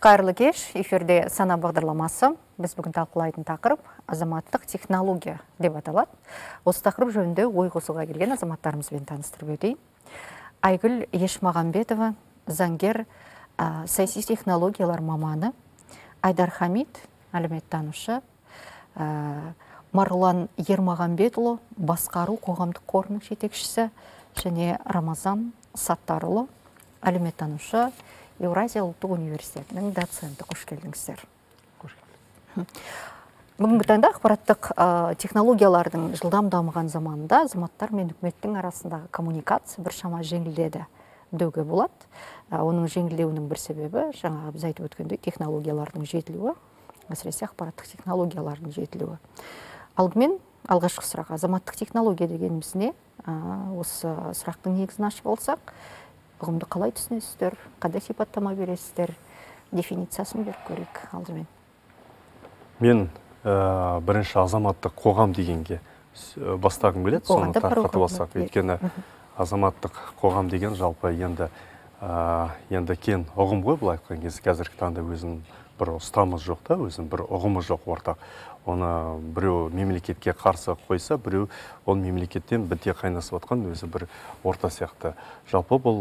Қайырлы кеш, эфирде сана бағдарламасы. Біз бүгін талқылайтын тақырып азаматтық технология деп аталады. Осы тақырып жөнінде ой қосуға келген азаматтарымызбен таныстырып өтейін. Айгүл Ешмағамбетова, заңгер, саяси технологиялар маманы, Айдар Хамид, әлеуметтанушы, Марғұлан Ермағамбетұлы, басқару қоғамдық қорының жетекшісі, және Рамазан Саттарұлы, әлеуметтанушы, Еуразия ұлттық университетінің доценті. Қош келдіңіздер. Бүгінгі таңда ақпараттық технологиялардың жылдам дамыған заманында азаматтар мен үкіметтің арасындағы коммуникация біршама жеңілдеді деуге болады. Оның жеңілдеуінің бір себебі, жаңа біз айтып өткендей, технологиялардың жетілуі, әсіресе ақпараттық технологиялардың жетілуі. Алдымен алғашқы сұрақ, азаматтық технология дегеніміз не? Осы сұрақтың негізін ашып болсақ, ұғымды қалай түсінесіздер, қандай сипаттама бересіздер, дефинициясын беріп көрейік алдымен. Мен бірінші азаматтық қоғам дегенге бастағым келеді, соны тарқатып алсақ. Өйткені азаматтық қоғам деген жалпы енді кен ұғым ғой, былай айтқан кезде қазіргі таңда өзінің бір ұстамыз жоқ та, өзінің бір ұғымы жоқ ортақ. Оны біреу мемлекетке қарсы қойса, біреу ол мемлекеттен біте қайнасып отқан өзі бір орта сияқты. Жалпы бұл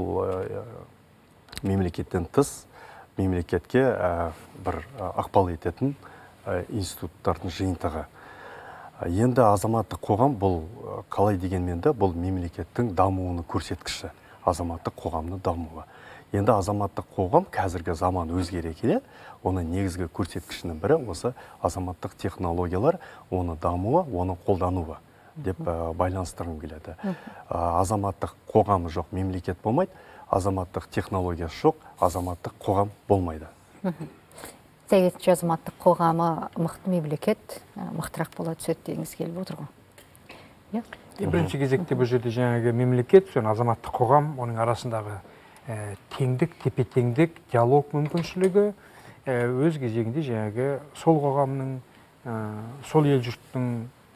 мемлекеттен тыс, мемлекетке бір ықпал ететін институттардың жиынтығы. Енді азаматтық қоғам бұл қалай дегенмен де бұл мемлекеттің дамуының көрсеткіші, азаматтық қоғамның дамуы. Енді азаматтық қоғам қазіргі заман өзгере келе, оның негізгі көрсеткішінің бірі осы азаматтық технологиялар, оны дамуы, оны қолдануы деп байланыстырғым келеді. Азаматтық қоғамы жоқ, мемлекет болмайды, азаматтық технологиясы жоқ, азаматтық қоғам болмайды. Сәйкесінше азаматтық қоғамы мықты мемлекет, мықтырақ бола түседі дегіңіз келіп отыр ғой. Бірінші кезекте бұл жерде жаңағы мемлекет, азаматтық қоғам, оның арасындағы теңдік, тепе-теңдік, диалог мүмкіншілігі өз кезегінде жаңағы сол қоғамның, сол ел жұрттың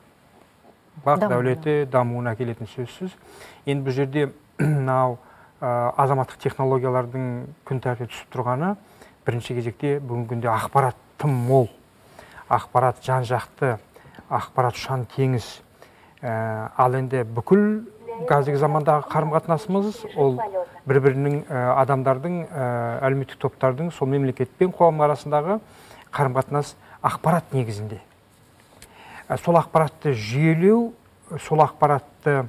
бақ дәулеті дамуына әкелетін сөзсіз. Енді бұл жерде азаматтық технологиялардың күн тәртібіне түсіп тұрғаны бірінші кезекте бүгінгі күнде ақпарат тым мол, ақпарат жан-жақты, ақпарат ұшан теңіз. Ал енді бүкіл қазіргі замандағы қарым-қатынасымыз ол бір-бірінің адамдардың, әлеуметтік топтардың, сол мемлекет пен қоғам арасындағы қарым-қатынас ақпарат негізінде. Сол ақпаратты жүйелеу, сол ақпаратты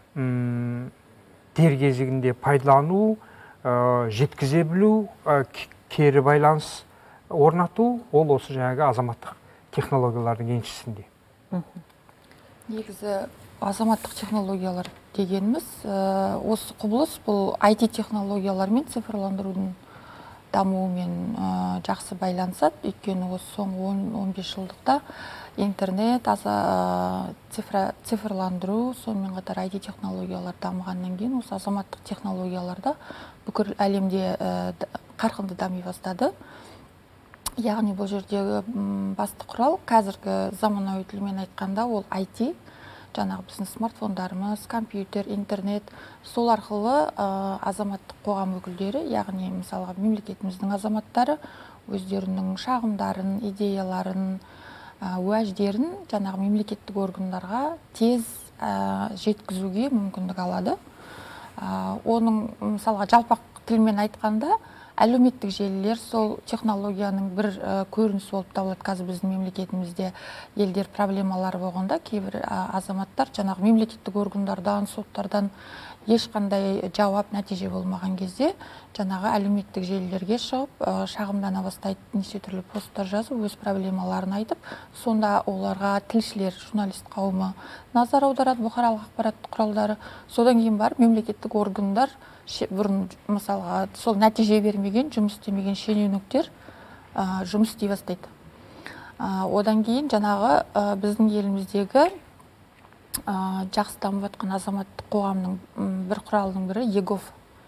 дер кезегінде пайдалану, жеткізе білу, кері байланыс орнату, ол осы жаңағы азаматтық технологиялардың еншісінде. Негізі азаматтық технологиялар дегеніміз, осы құбылыс бұл IT технологиялар мен цифрландырудың дамуымен жақсы байланысады. Өйткені осы соңғы 15 жылдықта интернет, цифрландыру, сонымен қатар IT технологиялар дамығаннан кейін осы азаматтық технологияларда бүкіл әлемде қарқынды дами бастады. Яғни бұл жердегі басты құрал қазіргі заманауи тілмен айтқанда ол IT, жаңағы біздің смартфондарымыз, компьютер, интернет, сол арқылы азаматтық қоғам өкілдері, яғни мысалға мемлекетіміздің азаматтары өздерінің шағымдарын, идеяларын, уәждерін жаңағы мемлекеттік органдарға тез жеткізуге мүмкіндік алады. Оның мысалға жалпақ тілмен айтқанда әлеуметтік желілер сол технологияның бір көрінісі болып табылады. Қазір біздің мемлекетімізде елдер проблемалары болғанда кейбір азаматтар жаңағы мемлекеттік органдардан, соттардан ешқандай жауап, нәтиже болмаған кезде жаңағы әлеуметтік желілерге шығып, шағымдана бастайды, неше түрлі посттар жазып, өз проблемаларын айтып, сонда оларға тілшілер, журналист қауымы назар аударады, бұқаралық ақпарат құралдары. Содан кейін барып мемлекеттік органдар бұрын мысалға сол нәтиже бермеген, жұмыс істемеген шенеуніктер жұмыс істей бастайды. Одан кейін жаңағы біздің еліміздегі жақсы дамып жатқан азаматтық қоғамның бір құралының бірі ЕГОВ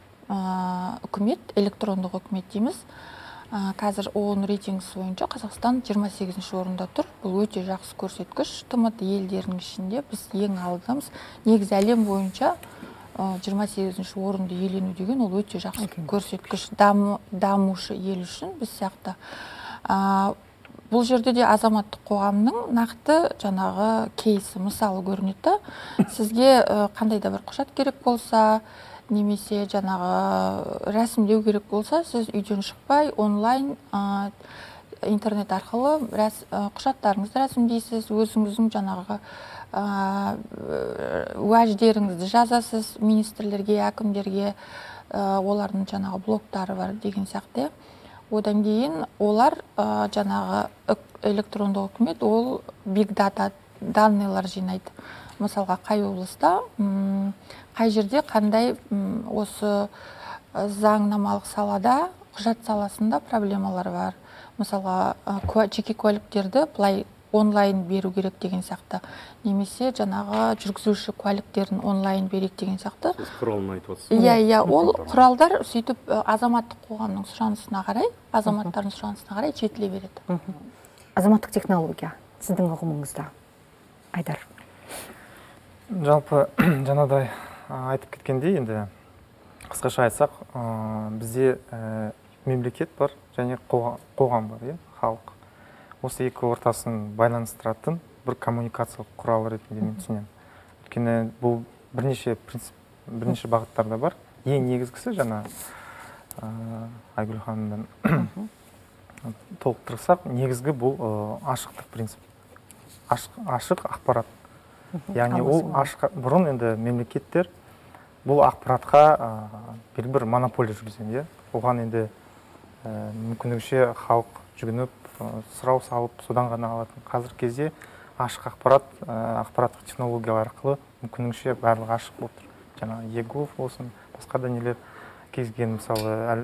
үкімет, электрондық үкімет дейміз. Қазір ООН рейтингісі бойынша Қазақстан 28-ші орында тұр. Бұл өте жақсы көрсеткіш. ТМТ елдерінің ішінде біз ең алдымыз. Негізі әлем бойынша 28 орынды иелену деген ол өте жақсы көрсеткіш дамушы ел үшін біз сияқты. Бұл жерде де азаматтық қоғамның нақты жаңағы кейсі мысалы көрінеді. Сізге қандай да бір құжат керек болса, немесе жаңағы рәсімдеу керек болса, сіз үйден шықпай онлайн интернет арқылы құжаттарыңызды рәсімдейсіз, өзіңіздің жаңағы уәждеріңізді жазасыз министрлерге, әкімдерге, олардың жаңағы блогтары бар деген сияқты. Одан кейін олар жаңағы электрондық үкімет, ол биг дата данныйлар жинайды. Мысалға, қай облыста, қай жерде қандай осы заңнамалық салада, құжат саласында проблемалар бар. Мысалға, жеке куәліктерді былай онлайн беру керек деген сияқты. Немесе жаңағы жүргізуші куәліктерін онлайн берек деген сияқты. Сіз құралын айтып отырсыз. Иә, ол құралдар сөйтіп азаматтық қоғамның сұранысына қарай, азаматтардың сұранысына қарай жетіле береді. Азаматтық технология сіздің ұғымыңызда, Айдар? Жалпы жаңадай айтып кеткендей, енді қысқаша айтсақ, бізде мемлекет бар және қоғам бар, халық. Осы екі ортасын байланыстыратын бір коммуникациялық құрал ретінде мен түсінемін. Өйткені бұл бірнеше принцип, бірнеше бағыттарда бар. Ең негізгісі жаңа Айгүл ханымдан толықтырсақ, негізгі бұл ашықтық принцип. Ашық ақпарат. Яғни ол бұрын енді мемлекеттер бұл ақпаратқа бір монополия жүргізген. Оған енді мүмкіндігінше халық жүгініп, сұрау салып, содан ғана алатын. Қазір кезде ашық ақпараттық технологиялар арқылы мүмкіндігінше барлығы ашық болып тұр. Жаңағы ЕГОВ болсын, басқа да нелер кезген, мысалы,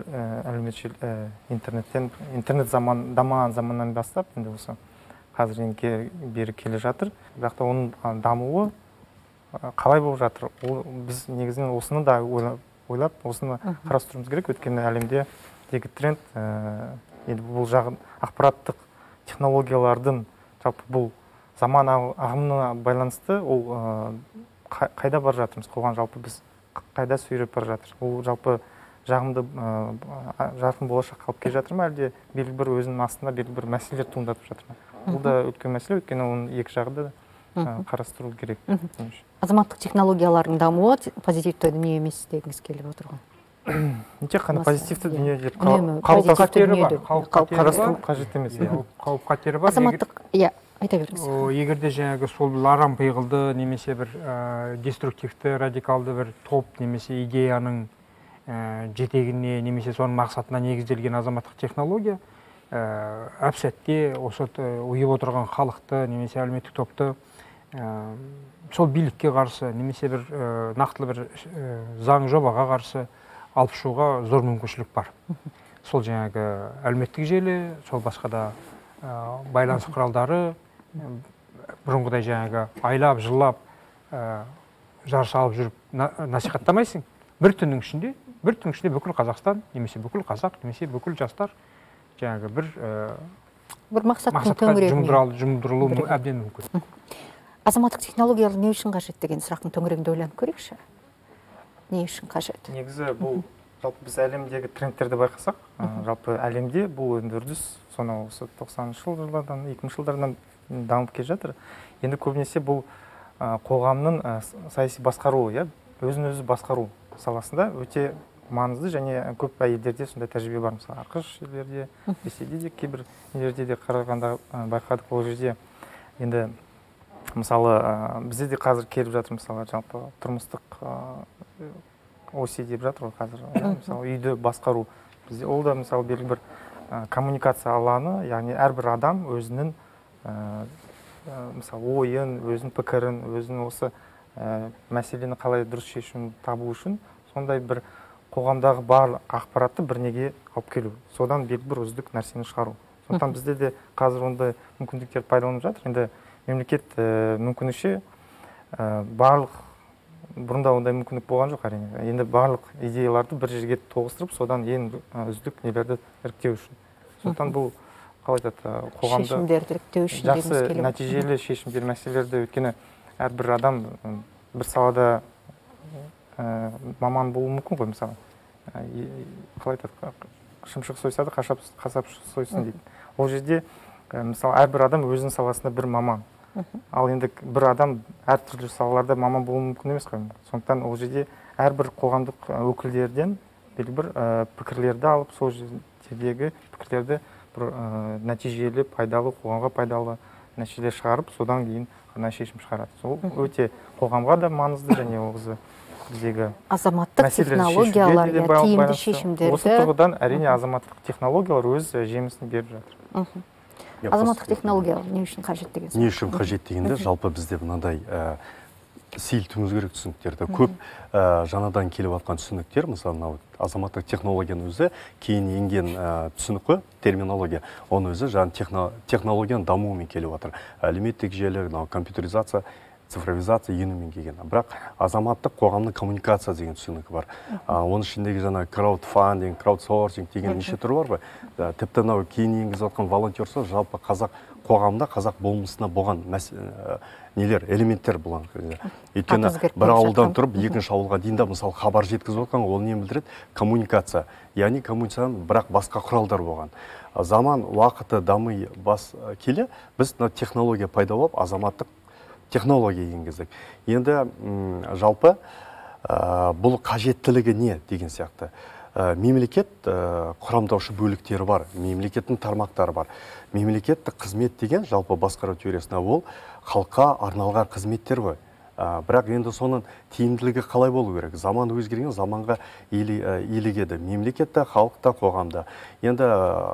интернет дамыған заманнан бастап, енді осы қазір бері келе жатыр. Бірақ та оның дамуы қалай болып жатыр? Біз негізінен осыны да ойлап, осыны қарастыруымыз керек. Өйткені әлемде дегі тренд, бұл жағын ақпараттық технологиялардың жалпы бұл заман ағымына байланысты, ол қайда бар жатырмыз? Қоғам жалпы біз қайда сүйреп бар жатыр? Ол жалпы жағымды жарқын болашақ қалып келе жатыр ма, әлде белгілі бір өзінің астында белгілі бір мәселелер туындатып жатыр ма? Бұл да үлкен мәселе, өйткені оның екі жағы да қарастыру керек. Азаматтық технологиялардың дамуы позитивті дүние емес дегіңіз келіп отырған. Тек қана позитивті дүние деп қарастыру қажет емес. Қауіп қатері бар. Азаматтық, айта беріңіз. Егерде жаңағы сол арам пиғылды немесе бір деструктивті, радикалды бір топ немесе идеяның жетегіне немесе соның мақсатына негізделген азаматтық технология әп-сәтте осы ұйып отырған халықты немесе әлеуметтік топты сол билікке қарсы немесе бір нақтылы бір заң жобаға қарсы алып шығуға зор мүмкіншілік бар. Сол жаңағы әлеуметтік желі, сол басқа да байланыс құралдары бұрынғыдай жаңағы айлап, жылап, жарыс алып жүріп насихаттамайсың. Бір түннің ішінде бүкіл Қазақстан, немесе бүкіл қазақ, немесе бүкіл жастар жаңағы бір мақсаттың төңірегіне жұмылдырылуы әбден мүмкін. Азаматтық технологиялар не үшін қажет деген сұрақтың төңірегінде ойланып көрейікші. Не үшін қажет? Негізі бұл жалпы біз әлемдегі трендтерді байқасақ, жалпы әлемде бұл үрдіс сонау осы 90-шы жылдардан, 2000-шы жылдардан дамып келе жатыр. Енді көбінесе бұл қоғамның саяси басқаруы, өзін-өзі басқару саласында өте маңызды және көп елдерде сондай тәжірибе бар. Мысалы, ақш елдерде, Ресейде де кейбір елдерде де қарағанда байқадық. Ол жерде енді мысалы бізде де қазір келіп жатыр, мысалы, жалпы тұрмыстық оси деп жатыр ғой қазір. Мысалы, үйді басқару. Бізде ол да мысалы белгілі бір коммуникация алаңы, яғни әрбір адам өзінің мысалы ойын, өзінің пікірін, өзінің осы мәселені қалай дұрыс шешімін табу үшін сондай бір қоғамдағы барлық ақпаратты бірнеге алып келу. Содан белгілі бір үздік нәрсені шығару. Сондықтан бізде де қазір ондай мүмкіндіктер пайдаланып жатыр. Енді мемлекет мүмкінінше барлық бұрында ондай мүмкіндік болған жоқ әрине. Енді барлық идеяларды бір жерге тоғыстырып, содан ең үздік нелерді іріктеу үшін. Сондықтан бұл қалай айтады, қоғамда шешімдерді іріктеу үшін жақсы нәтижелі шешімдер мәселелерді, өйткені әрбір адам бір салада маман болуы мүмкін ғой, мысалы. Қалай айтады, шымшық сойса да қасап сойсын дейді. Ол жерде мысалы әрбір адам өзінің саласында бір маман. Ал енді бір адам әртүрлі салаларда маман болуы мүмкін емес қой. Сондықтан ол жерде әрбір қоғамдық өкілдерден белгілі бір пікірлерді алып, сол жердегі пікірлерді бір нәтижелі, пайдалы, қоғамға пайдалы нәтижелер шығарып, содан кейін ғана шешім шығарады. Сол өте қоғамға да маңызды, және ол біздегі азаматтық технологияларға тиімді шешімдерді. Осы тұрғыдан әрине азаматтық технологиялар өз жемісін беріп жатыр. Азаматтық технологиялар не үшін қажет деген? Не үшін қажет дегенде, жалпы бізде мынадай сейілтуіміз керек түсініктерді. Көп жаңадан келіп жатқан түсініктер, мысалы, азаматтық технологияның өзі кейін енген түсінік қой, терминология. Оның өзі технологияның дамуымен келіп жатыр. Әлеуметтік желі, компьютеризация, цифровизация енумен келген. Бірақ азаматтық қоғамның коммуникация деген түсінік бар. Оның ішіндегі жаңа краудфандинг, краудсорсинг деген неше түрі бар ғой. Тіпті кейін енгізіп жатқан волонтерство жалпы қазақ қоғамда, қазақ болмысына болған нелер, элементтер болған. Өйткені бір ауылдан тұрып, екінші ауылға дейін де мысалы хабар жеткізіп отқан, ол не білдіреді? Коммуникация. Яғни коммуникацияның бірақ басқа құралдар болған. Заман уақыты дамый келе, біз технология пайда болып, азаматтық технология енгіздік. Енді жалпы бұл қажеттілігі не деген сияқты. Мемлекет құрамдаушы бөліктері бар, мемлекеттің тармақтары бар. Мемлекеттік қызмет деген жалпы басқару теориясында ол халыққа арналған қызметтер ғой. Бірақ енді соның тиімділігі қалай болу керек? Заман өзгерген, заманға илігеді. Мемлекетте, халықта, қоғамда. Енді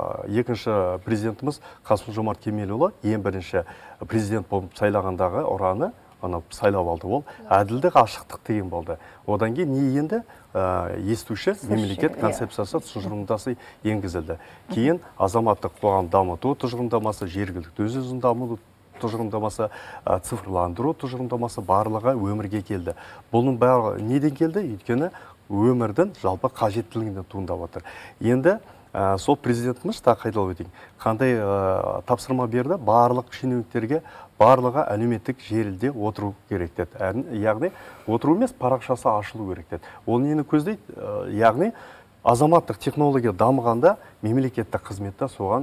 екінші президентіміз Қасым-Жомарт Кемелұлы ең бірінші президент болып сайлағандағы ұраны, сайлап алды, ол әділдік, ашықтық деген болды. Одан кейін не енді естуші мемлекет концепциясы тұжырымдамасы енгізілді. Кейін азаматтық қоғам дамыту тұжырымдамасы, жергілікті өз-өзін дамыту тұжырымдамасы, цифрландыру тұжырымдамасы барлығы өмірге келді. Бұның барлығы неден келді? Өйткені өмірдің жалпы қажеттілігінен туындап отыр. Енді сол президентіміз қайталап өтейін. Қандай тапсырма берді? Барлық шенеуніктерге барлығы әлеуметтік желіде отыру керек деді. Яғни отыру емес, парақшасы ашылу керек деді. Ол нені көздейді? Яғни азаматтық технология дамығанда мемлекеттік қызметте соған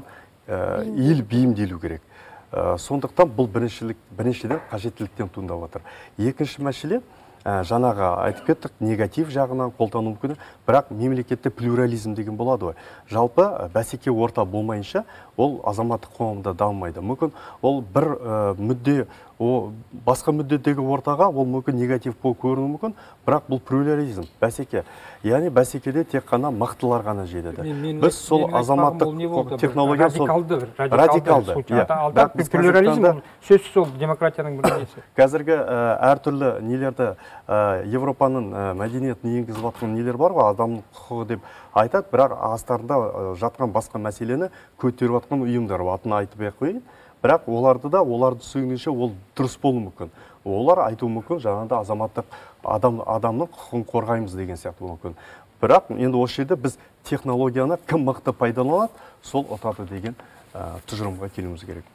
ел бейімделу керек. Сондықтан бұл біріншіден қажеттіліктен туындап отыр. Екінші мәселе, жаңағы айтып кеттік, негатив жағынан қолдану мүмкін, бірақ мемлекетте плюрализм деген болады ғой. Жалпы бәсеке орта болмайынша, ол азаматтық қоғамда дамымайды. Мүмкін ол бір мүдде, басқа мүддедегі ортаға ол мүмкін негатив болып көрінуі мүмкін, бірақ бұл плюрализм, бәсеке. Яғни бәсекеде тек қана мақтылар ғана жетеді. Біз сол азаматтық технология радикалды. Бірақ плюрализм сөзсіз сол демократияның бір несі. Қазіргі әртүрлі нелерді Европаның мәдениетін енгізіп жатқан нелер бар ғой, адамның құқығы деп айтады, бірақ астарында жатқан басқа мәселені көтеріп жатқан ұйымдар атын айтып қойын. Бірақ оларды түсінгенше ол дұрыс болуы мүмкін. Олар айтуы мүмкін, жаңағыда азаматтық адамның құқығын қорғаймыз деген сияқты мүмкін. Бірақ енді осы жерде біз технологияны кім мықты пайдаланады, сол ұтады деген тұжырымға келуіміз керек.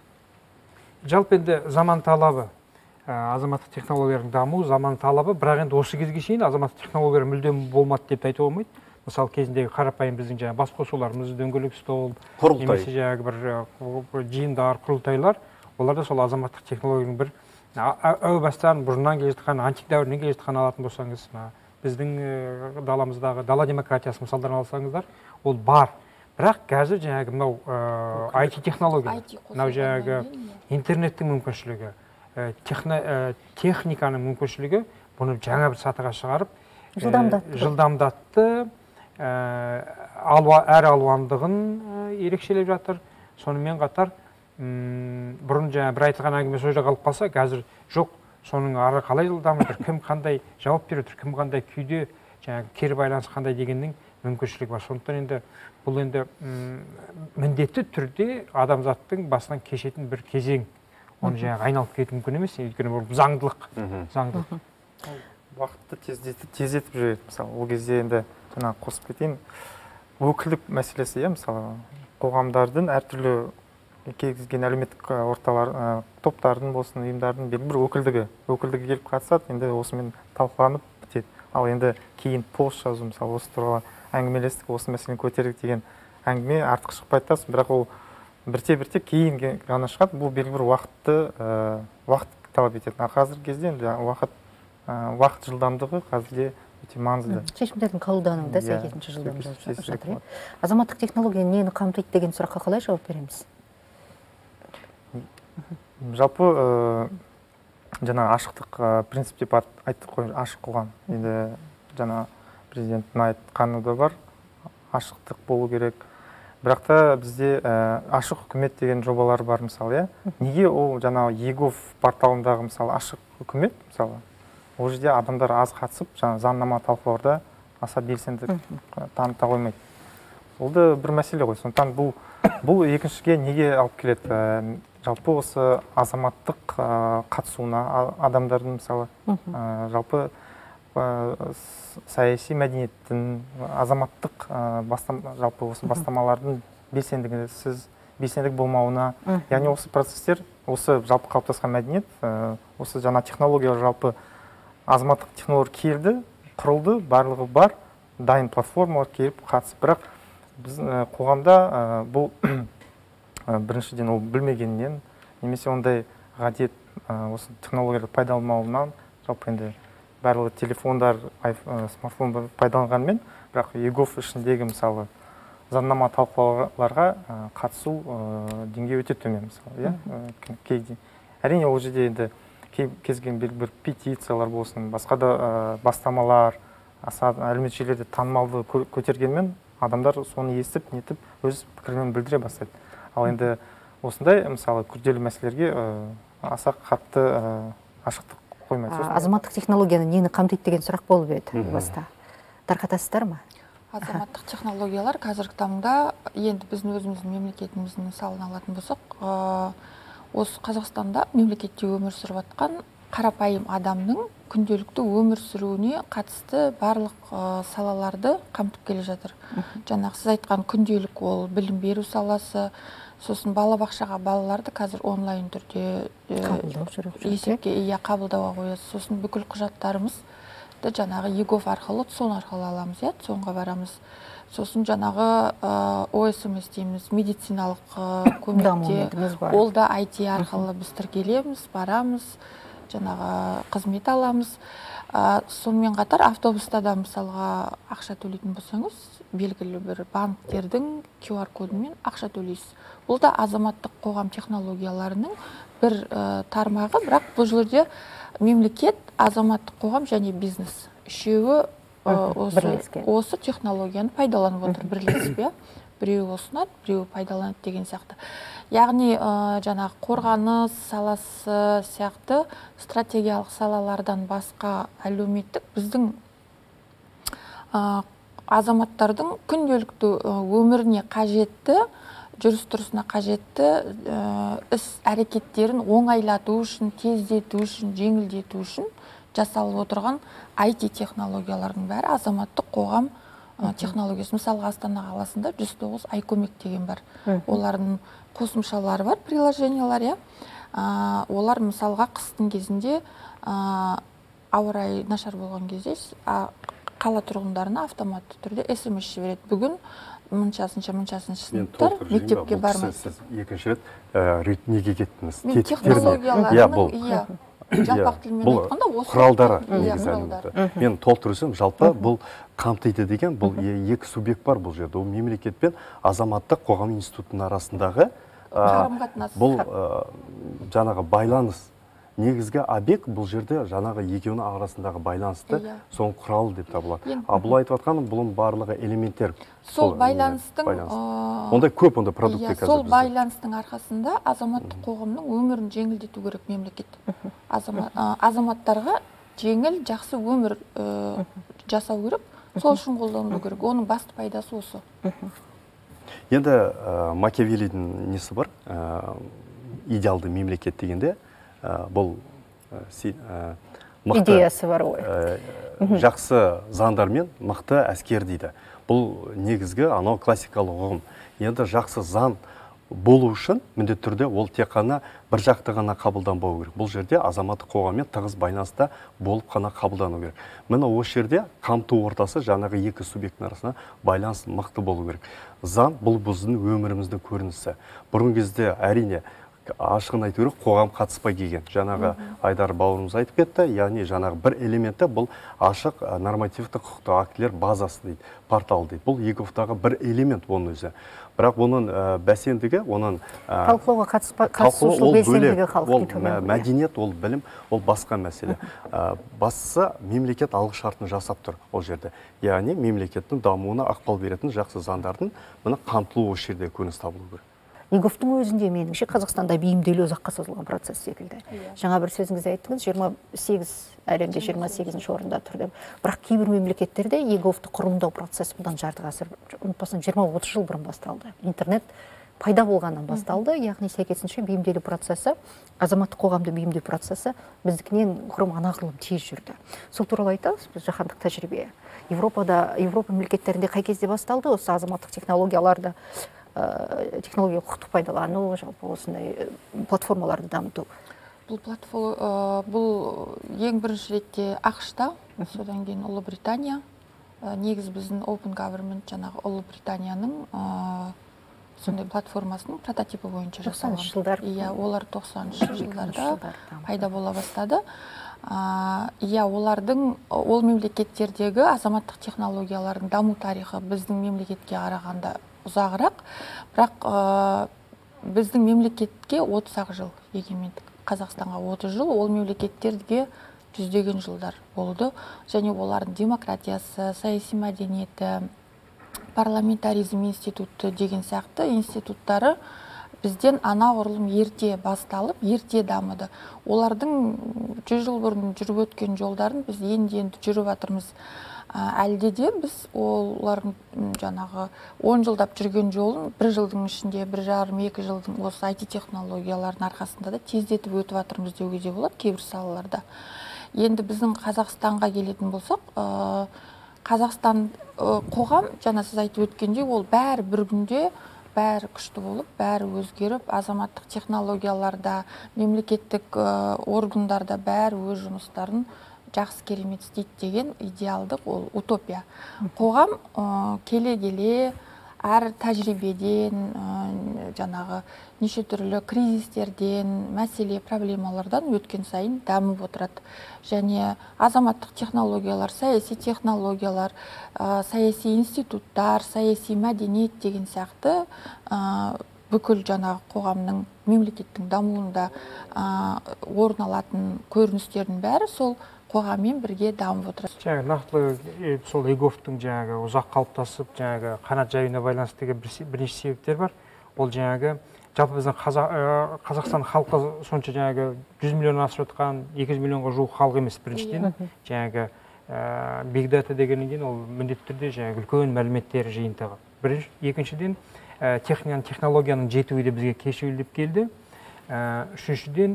Жалпы енді заман талабы, азаматтық технологиялардың даму, заман талабы, бірақ енді осы кезге шейін азаматтық технологиялар мүлдем болмады деп айтуға болмайды. Мысалы кезіндегі қарапайым біздің жаңағы бас қосуларымыз, дөңгелек стол, немесе жаңағы бір жиындар, құрылтайлар, оларда сол азаматтық технологияның бір әу бастан бұрыннан келе жатқан, антик дәуірінен келе жатқан алатын болсаңыз, біздің даламыздағы дала демократиясы мысалдарын алсаңыздар, ол бар. Бірақ қазір жаңағы мынау IT технология, мынау жаңағы интернеттің мүмкіншілігі, техниканың мүмкіншілігі бұны жаңа бір сатыға шығарып, жылдамдатты, әр алуандығын ерекшелеп жатыр. Сонымен қатар бұрын жаңа бір айтылған әңгіме сол жерде қалып қалса, қазір жоқ, соның ары қалай дамып жатыр, кім қандай жауап беріп жатыр, кім қандай күйде, жаңағы кері байланыс қандай дегеннің мүмкіншілігі бар. Сондықтан енді бұл енді міндетті түрде адамзаттың басынан кешетін бір кезең. Оны жаңағы айналып кету мүмкін емес, өйткені бұл заңдылық. Уақытты тездетіп жүреді. Мысалы, ол кезде енді жаңа қосып кетейін, өкілдік мәселесі, мысалы, қоғамдардың әртүрлі кезген әлеуметтік орталар, топтардың болсын, ұйымдардың бір өкілдігі келіп қатысады, енді осымен талқыланып бітеді. Ал енді кейін пост жазу, мысалы осы туралы әңгімелестік, осы мәселені көтердік деген әңгіме артық шықпайды да, бірақ ол бірте-бірте кейін ғана шығады. Бұл белгілі бір уақыт талап етеді. Қазіргі кезде енді уақыт жылдамдығы қазірде өте маңызды. Шешімдердің қабылдануында сәйкесінше жылдам жатыр. Азаматтық технология нені қамтиды деген сұраққа қалай жауап береміз? Жалпы жаңа ашықтық принцип деп айттық қой, ашық қоғам. Енді жаңа президенттің айтқаны да бар, ашықтық болу керек. Бірақ та бізде ашық үкімет деген жобалар бар, мысалы, неге ол жаңа егов порталындағы мысалы ашық үкімет, мысалы, ол жерде адамдар аз қатысып, жаңа заңнама талқылауда аса белсенділік таныта қоймайды. Ол да бір мәселе ғой. Сондықтан бұл екіншіге неге алып келеді? Жалпы осы азаматтық қатысуына адамдардың, мысалы, жалпы саяси мәдениеттің, азаматтық жалпы осы бастамалардың белсендік болмауына, яғни осы процесстер, осы жалпы қалыптасқан мәдениет, осы жаңа технологиялар, жалпы азаматтық технологиялар келді, құрылды, барлығы бар, дайын платформалар келіп қатысып, бірақ біз қоғамда бұл біріншіден ол білмегеннен, немесе ондай ғадет осы технологияларды пайдаланбауынан, жалпы енді барлығы телефондар, смартфон пайдаланғанмен, бірақ егов ішіндегі мысалы заңнама талқылауларға қатысу деңгейі өте төмен, мысалы, кейде. Әрине ол жерде енді кезген белгілі бір петициялар болсын, басқа да бастамалар, аса әлеуметтік желілерде танымалды көтергенмен, адамдар соны естіп, нетіп, өз пікірмен білдіре бастайды. Ал енді осындай, мысалы, күрделі мәселелерге аса қатты ашықтық қоймайды. Азаматтық технологияны нені қамтиды деген сұрақ болып еді баста. Тарқатасыздар ма? Азаматтық технологиялар қазіргі таңда, енді біздің өзіміздің мемлекетіміздің мысалын алатын болсақ, осы Қазақстанда мемлекетте өмір сүріп жатқан қарапайым адамның күнделікті өмір сүруіне қатысты барлық салаларды қамтып келе жатыр. Жаңағы сіз айтқан күнделік ол білім беру саласы, сосын балабақшаға балаларды қазір онлайн түрде есепке қабылдауға қоясыз. Сосын бүкіл құжаттарымызды жаңағы егов арқылы, сон арқылы аламыз, сонға барамыз. Сосын жаңағы ОСМС дейміз, медициналық көмекте, ол да IT арқылы біз тіркелеміз, барамыз, жаңағы қызмет аламыз. Сонымен қатар автобуста да мысалға ақша төлейтін болсаңыз, белгілі бір банктердің QR кодымен ақша төлейсіз. Бұл да азаматтық қоғам технологияларының бір тармағы, бірақ бұл жерде мемлекет, азаматтық қоғам және бизнес үшеуі осы технологияны пайдаланып отыр, бірлесіп, біреуі ұсынады, біреуі пайдаланады деген сияқты. Яғни жаңағы қорғаныс саласы сияқты стратегиялық салалардан басқа әлеуметтік біздің азаматтардың күнделікті өміріне қажетті, жүріс-тұрысына қажетті іс әрекеттерін оңайлату үшін, тездету үшін, жеңілдету үшін жасалып отырған IT технологиялардың бәрі азаматтық қоғам технологиясы. Мысалы, Астана қаласында 109 айкөмек деген бар. Олардың қосымшалары бар, приложениялар, олар мысалға қыстың кезінде ауа райы нашар болған кезде қала тұрғындарына автоматты түрде SMS жібереді. Бүгін мұншасынша сыныптар мектепке бармайды. Екінші рет неге кеттіңіз? Мен технологияларының жалпақ тілмен айтқанда осы құралдары негізі. Мен толықтырсам, жалпы бұл қамтиды деген, бұл екі субъект бар бұл жерде. Ол мемлекет пен азаматтық қоғам институтының арасындағы бұл жаңағы байланыс. Негізгі объект бұл жерде жаңағы екеуінің арасындағы байланысты соң құрал деп табылады. Бұл айтып жатқаным бұның барлығы элементтер. Сол байланыстың ондай көп ондай продукты қазір. Сол байланыстың арқасында азаматтық қоғамның өмірін жеңілдету керек мемлекет. Азаматтарға жеңіл, жақсы өмір жасау керек, сол үшін қолдану керек. Оның басты пайдасы осы. Енді Макиавеллидің несі бар? Идеалды мемлекет дегенде бұл идеясы бар ғой. Жақсы заңдармен мықты әскер дейді. Бұл негізгі анау классикалық ұғым. Енді жақсы заң болу үшін міндетті түрде ол тек қана бір жақты ғана қабылданбау керек. Бұл жерде азаматтық қоғаммен тығыз байланыста болып қана қабылдану керек. Міне осы жерде қамту ортасы жаңағы екі субъекттің арасында байланыс мықты болу керек. Заң бұл біздің өміріміздің көрінісі. Бұрын кезде әрине ашығын айту керек, қоғам қатыспай келген. Жаңағы Айдар бауырымыз айтып кетті, яғни жаңағы бір элементі бұл ашық нормативті құқықтық актілер базасы дейді, портал дейді. Бұл ЕГОВ-тағы бір элемент оның өзі. Бірақ оның бәсендігі, оның талқылауға қатысушылық белсенділігі халықтың төмен. Ол мәдениет, ол білім, ол басқа мәселе. Бастысы мемлекет алғышартын жасап тұр ол жерде. Яғни мемлекеттің дамуына ықпал беретін жақсы заңдардың мына қамтылуы осы жерде көрініс табылу керек. ЕГОВ-тың өзінде меніңше Қазақстанда бейімделу ұзаққа созылған процесс секілді. Жаңа бір сөзіңізде айттыңыз, 28 әлемде 28-ші орында тұр деп. Бірақ кейбір мемлекеттерде ЕГОВ-ты құрылымдау процесі бұдан жарты ғасыр, ұмытпасам 20-30 жыл бұрын басталды. Интернет пайда болғаннан басталды, яғни сәйкесінше бейімделу процесі, азаматтық қоғамды бейімдеу процесі біздікінен анағұрлым тез жүрді. Сол туралы айтасыз, біз жаһандық тәжірибе. Европа мемлекеттерінде қай кезде басталды, осы азаматтық технология құқықтық пайдалану, жалпы осындай платформаларды дамыту? Бұл ең бірінші ретте ақш-та, содан кейін Ұлыбритания. Негізі біздің Open Government жаңағы Ұлыбританияның сондай платформасының прототипі бойынша жасалған. 90-шы жылдар. Иә, олар 90-шы жылдарда пайда бола бастады. Иә, ол мемлекеттердегі азаматтық технологиялардың даму тарихы біздің мемлекетке қарағанда ұзағырақ, бірақ біздің мемлекетке 30 жыл егемендік, Қазақстанға 30 жыл, ол мемлекеттерге жүздеген жылдар болды, және олардың демократиясы, саяси мәдениеті, парламентаризм институты деген сияқты институттары бізден анағұрлым ерте басталып, ерте дамыды. Олардың 100 жыл бұрын жүріп өткен жолдарын біз енді жүріп жатырмыз. Әлде де біз олардың жаңағы 10 жылдап жүрген жолын 1 жылдың ішінде, 1,5-2 жылдың осы IT технологиялардың арқасында да тездетіп өтіп жатырмыз деуге де болады кейбір салаларда. Енді біздің Қазақстанға келетін болсақ, Қазақстан қоғам, жаңа сіз айтып өткендей, ол бәрі бір күнде бәрі күшті болып, бәрі өзгеріп, азаматтық технологияларда, мемлекеттік органдарда бәрі өз жұмыстарын жақсы керемет істейді деген идеалдық, ол утопия. Қоғам келе-келе әр тәжірибеден, жаңағы неше түрлі кризистерден, мәселе, проблемалардан өткен сайын дамып отырады. Және азаматтық технологиялар, саяси технологиялар, саяси институттар, саяси мәдениет деген сияқты бүкіл жаңағы қоғамның, мемлекеттің дамуында орын алатын көріністердің бәрі сол қоғаммен бірге дамып отырады. Жаңағы нақтылы сол ЕГОВ-тың жаңағы ұзақ қалыптасып, жаңағы қанат жаюына байланысты бірнеше себептер бар. Ол жаңағы жалпы біздің Қазақстан халқы сонша жаңағы 100 миллион асып жатқан, 200 миллионға жуық халық емес біріншіден. Жаңағы Big Data дегеннен кейін ол міндетті түрде жаңағы үлкен мәліметтер жиынтығы. Екіншіден технологияның жетуі де бізге кешеуілдеп келді. Үшіншіден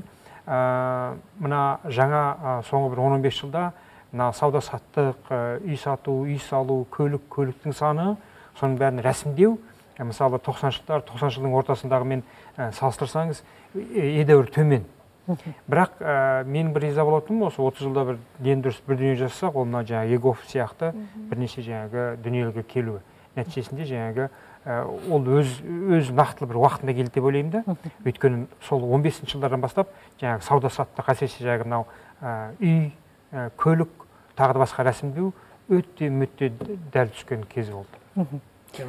мына жаңа соңғы бір 10-15 жылда мына сауда-саттық, үй сату, үй салу, көліктің саны, соның бәрін рәсімдеу, мысалы 90 жылдың ортасындағымен салыстырсаңыз едәуір төмен. Бірақ мен бір риза болатыным осы 30 жылда бір дені дұрыс бір дүние жасасақ, ол мына жаңағы ЕГОВ сияқты бірнеше жаңағы дүниелерге келуі. Нәтижесінде жаңағы ол өз нақтылы бір уақытында келді деп ойлаймын да. Өйткені сол 15 жылдардан бастап жаңағы сауда-саттық, әсіресе жаңағы мынау үй, көлік, тағы да басқа рәсімдеу өте дәл түскен кез болды.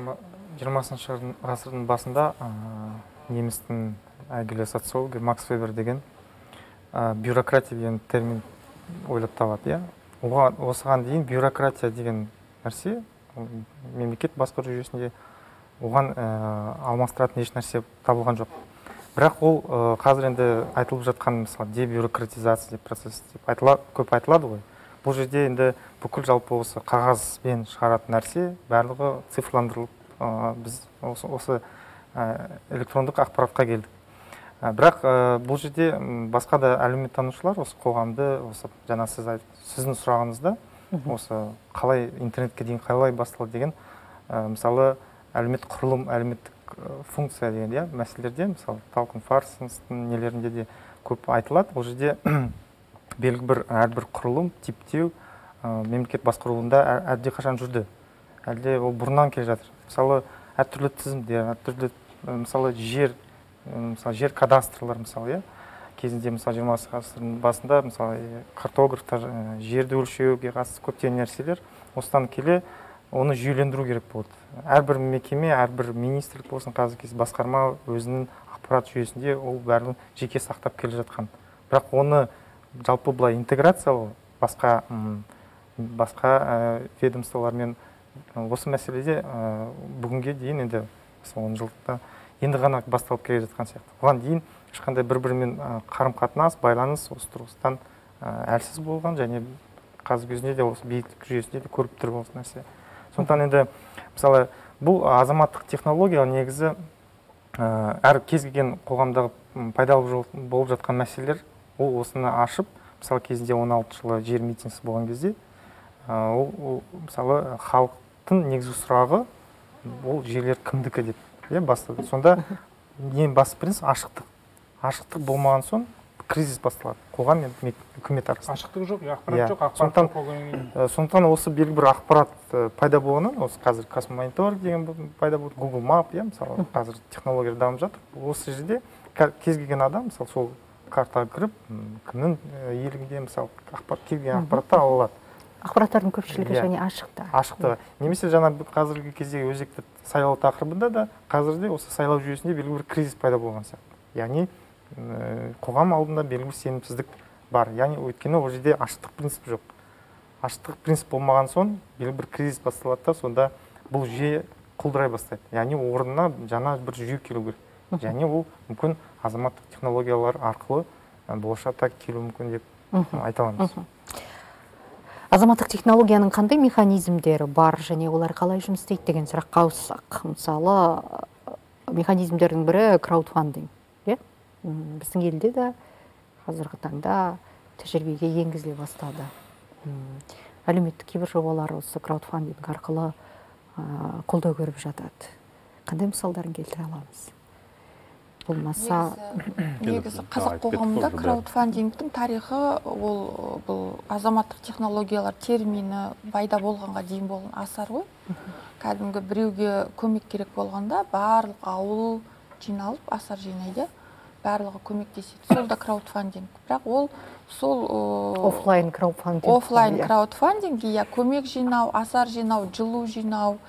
20 ғасырдың басында немістің әйгілі социологы Макс Вебер деген бюрократия деген термин ойлап табады. Осыған дейін бюрократия деген нәрсе мемлекет басқару жүйесінде оған алмастыратын еш нәрсе табылған жоқ. Бірақ ол қазір енді айтылып жатқан мысалы дебюрократизация деп процесс деп көп айтылады ғой. Бұл жерде енді бүкіл жалпы осы қағазбен шығаратын нәрсе барлығы цифрландырылып, біз осы электрондық ақпаратқа келдік. Бірақ бұл жерде басқа да әлеуметтанушылар осы қоғамды, осы жаңа сіздің сұрағыңызда осы қалай интернетке дейін қалай басталды деген мысалы әлеуметтік құрылым, әлеуметтік функция деген мәселелерде, мысалы Talking Parsons-тың нелерінде де көп айтылады. Ол жерде белгілі бір әрбір құрылым, типтеу мемлекет басқаруында әлдеқашан жүрді. Әлде ол бұрыннан келе жатыр. Мысалы әртүрлі тізімдер, әртүрлі мысалы жер кадастрлар мысалы, кезінде мысалы 20 ғасырдың басында мысалы картографтар жерді өлшеуге қатысты көптеген нәрселер, осыдан келе оны жүйелендіру керек болды. Әрбір мекеме, әрбір министрлік болсын, қазіргі кезде басқарма өзінің ақпарат жүйесінде ол бәрін жеке сақтап келе жатқан. Бірақ оны жалпы былай интеграциялау басқа ведомстволармен осы мәселеде бүгінге дейін енді 10 жылда енді ғана басталып келе жатқан сияқты. Оған дейін ешқандай бір-бірімен қарым-қатынас, байланыс осы тұрғысынан әлсіз болған, және қазіргі кезінде де осы билік жүйесінде де көріп тұр осы нәрсе. Сондықтан енді мысалы бұл азаматтық технология негізі әр кез келген қоғамдағы пайда болып жатқан мәселелер, ол осыны ашып, мысалы кезінде 16 жылы жер митингісі болған кезде, ол мысалы халықтың негізгі сұрағы ол жерлер кімдікі деп бастады. Сонда ең басты принцип ашықтық. Ашықтық болмаған соң кризис басталады. Қоғам мен үкімет арасында. Ашықтық жоқ, ақпарат жоқ, ақпарат жоқ. Сондықтан осы белгілі бір ақпарат пайда болғаннан, осы қазір Космомонитор деген пайда болды, Google Map, мысалы қазір технологиялар дамып жатыр. Осы жерде кез келген адам, мысалы сол картаға кіріп, кімнің иелігінде мысалы келген ақпаратты ала алады. Ақпараттардың көпшілігі және ашықты. Ашықты. Немесе жаңа қазіргі кездегі өзекті сайлау тақырыбында да қазірде осы сайлау жүйесінде белгілі бір кризис пайда болған сияқты. Яғни қоғам алдында белгілі бір сенімсіздік бар. Яғни өйткені ол жерде ашықтық принципі жоқ. Ашықтық принцип болмаған соң белгілі бір кризис басталады да, сонда бұл жүйе құлдырай бастайды. Яғни орнына жаңа бір жүйе келу керек. Және ол мүмкін азаматтық технологиялар арқылы болашақта келу мүмкін деп айта аламыз. Азаматтық технологияның қандай механизмдері бар және олар қалай жұмыс істейді деген сұраққа ауыссақ, мысалы механизмдердің бірі краудфандинг. Біздің елде де қазіргі таңда тәжірибеге енгізіле бастады. Әлеуметтік кейбір жобалар осы краудфандинг арқылы қолдау көріп жатады. Қандай мысалдарын келтіре аламыз? Болмаса негізі қазақ қоғамында краудфандингтің тарихы бұл азаматтық технологиялар термині пайда болғанға дейін болған асар ғой. Кәдімгі біреуге көмек керек болғанда барлық ауыл жиналып асар жинайды, барлығы көмектеседі. Сол да краудфандинг. Бірақ ол сол офлайн краудфандинг. Офлайн краудфандинг, көмек жинау, асар жинау, жылу жинау,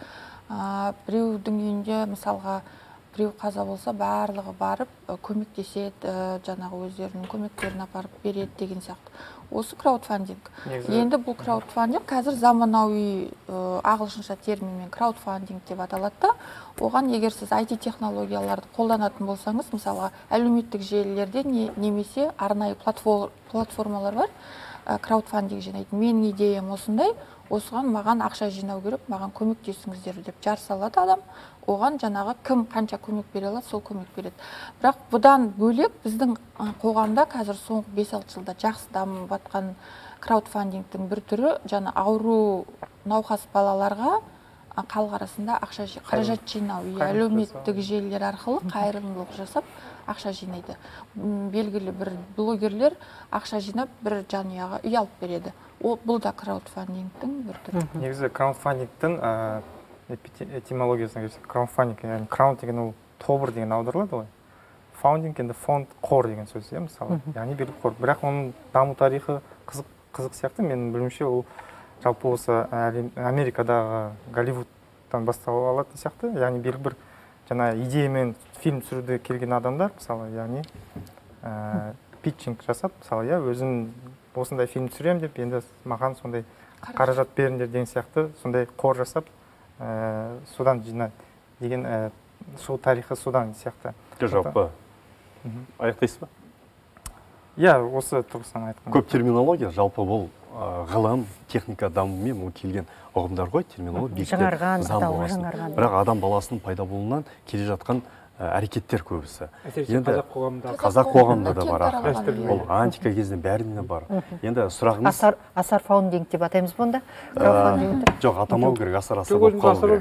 біреудің үйінде мысалға біреу қаза болса барлығы барып көмектеседі, жаңағы өздерінің көмектерін апарып береді деген сияқты. Осы краудфандинг. Енді бұл краудфандинг қазір заманауи ағылшынша терминмен краудфандинг деп аталады да, оған егер сіз IT технологияларды қолданатын болсаңыз, мысалға әлеуметтік желілерде немесе арнайы платформалар бар, краудфандинг жинайды. Менің идеям осындай, осыған маған ақша жинау керек, маған көмектесіңіздер деп жар салады адам. Оған жаңағы кім қанша көмек бере алады, сол көмек береді. Бірақ бұдан бөлек біздің қоғамда қазір соңғы 5-6 жылда жақсы дамып жатқан краудфандингтің бір түрі жаңа ауру науқас балаларға халық арасында қаражат жинау. Әлеуметтік желілер арқылы қайырымдылық жасап ақша жинайды. Белгілі бір блогерлер ақша жинап бір жанұяға үй алып береді. Бұл да краудфандингтің бір түрі. Негізі краудфандингтің этимологиясына келсек, краудфандинг, яғни краунд деген ол тобыр деген аударылады ғой. Фаундинг енді фонд, қор деген сөз, мысалы. Яғни белгілі қор. Бірақ оның даму тарихы қызық сияқты, менің білуімше ол жалпы осы Америкадағы Голливудтан басталып алатын сияқты. Яғни белгілі бір жаңа идеямен фильм түсіруге келген адамдар, мысалы, яғни питчинг жасап, мысалы, өзім осындай фильм түсірем деп, енді маған сондай қаражат беріңдер деген сияқты, сондай қор жасап, содан жинайды деген шоу тарихы содан сияқты. Жалпы аяқтайсыз ба? Осы тұрғысынан айтқан. Көп терминология, жалпы бұл ғылым, техника дамуымен ол келген ұғымдар ғой, терминология. Жаңарған, атауы жаңарған. Бірақ адам баласының пайда болуынан келе жатқан әрекеттер көбісі. Әсіресе қазақ қоғамында да бар. Ол Ол антика кезінен бәрінде бар. Енді сұрағыңыз асар фаундинг деп атаймыз бұнда? Жоқ, атамау керек, асар болып қалу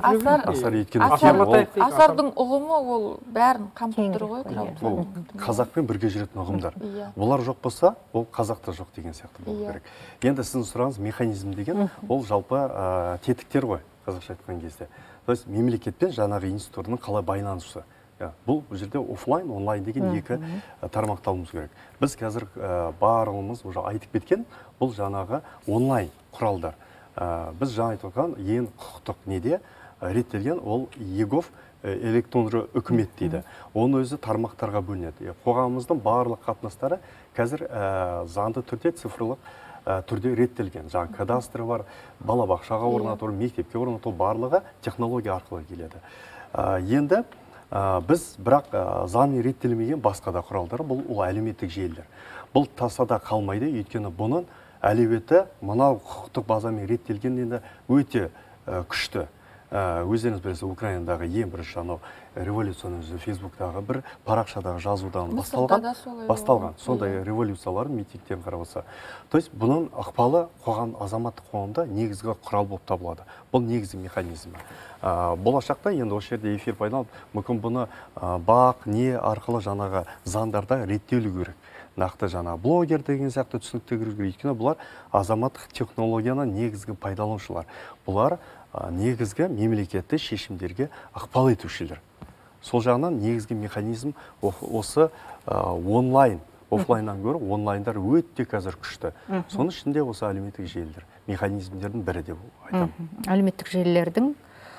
керек. Асардың ұғымы ол бәрін қамтып тұр ғой, краудфандинг. Қазақпен бірге жүретін ұғымдар. Бұлар жоқ болса, ол қазақта жоқ деген сияқты болу керек. Енді сіздің сұрағыңыз механизм деген, ол жалпы тетіктер ғой, қазақша айтқан кезде. То есть мемлекетпен жаңағы институтының қалай байланысы. Бұл жерде офлайн, онлайн деген екі тармақталуымыз керек. Біз қазір барлығымыз уже айтып кеткен, бұл жаңағы онлайн құралдар. Біз жаңа айтып отқан ең құқықтық неде реттелген, ол ЕГОВ электронды үкімет дейді. Оның өзі тармақтарға бөлінеді. Қоғамымыздың барлық қатынастары қазір заңды түрде, цифрлық түрде реттелген. Жаңа кадастры бар, балабақшаға орнату, мектепке орнату барлығы технология арқылы келеді. Енді біз бірақ заңмен реттелмеген басқа да құралдар, бұл әлеуметтік желілер. Бұл тасада қалмайды, өйткені бұның әлеуеті мынау құқықтық базамен реттелген енді өте күшті. Өздеріңіз білесіз, Украинадағы ең бірінші анау революцияның өзі Фейсбуктағы бір парақшадағы жазудан басталған. Сондай революцияларын митингтен қарап отырса. То есть бұның ықпалы азаматтық қоғамда негізгі құрал болып табылады. Бұл негізгі механизм. Болашақта енді осы жерде эфир пайдаланып, мүмкін бұны бақ, не арқылы жаңағы заңдарда реттелу керек. Нақты жаңа блогер деген сияқты түсінікті кіру керек. Өйткені бұлар азаматтық технологияны негізгі пайдаланушылар. Бұлар негізгі мемлекетті шешімдерге ықпал етушілер. Сол жағынан негізгі механизм осы онлайн, офлайннан гөрі онлайндар өте қазір күшті. Соның ішінде осы әлеуметтік желілер, механизмдердің бірі деп айтамын. Әлеуметтік желілердің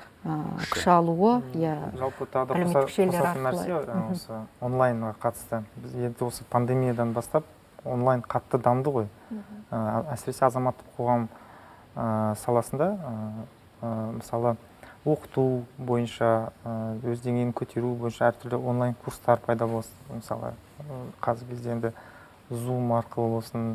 күш алуы, жалпы тағы да қосатын нәрсе осы онлайнға қатысты. Біз енді осы пандемиядан бастап онлайн қатты дамды ғой. Әсіресе азаматтық қоғам саласында мысалы оқыту бойынша, өз деңгейін көтеру бойынша әртүрлі онлайн курстар пайда болды. Мысалы қазіргі кезде енді Zoom арқылы болсын,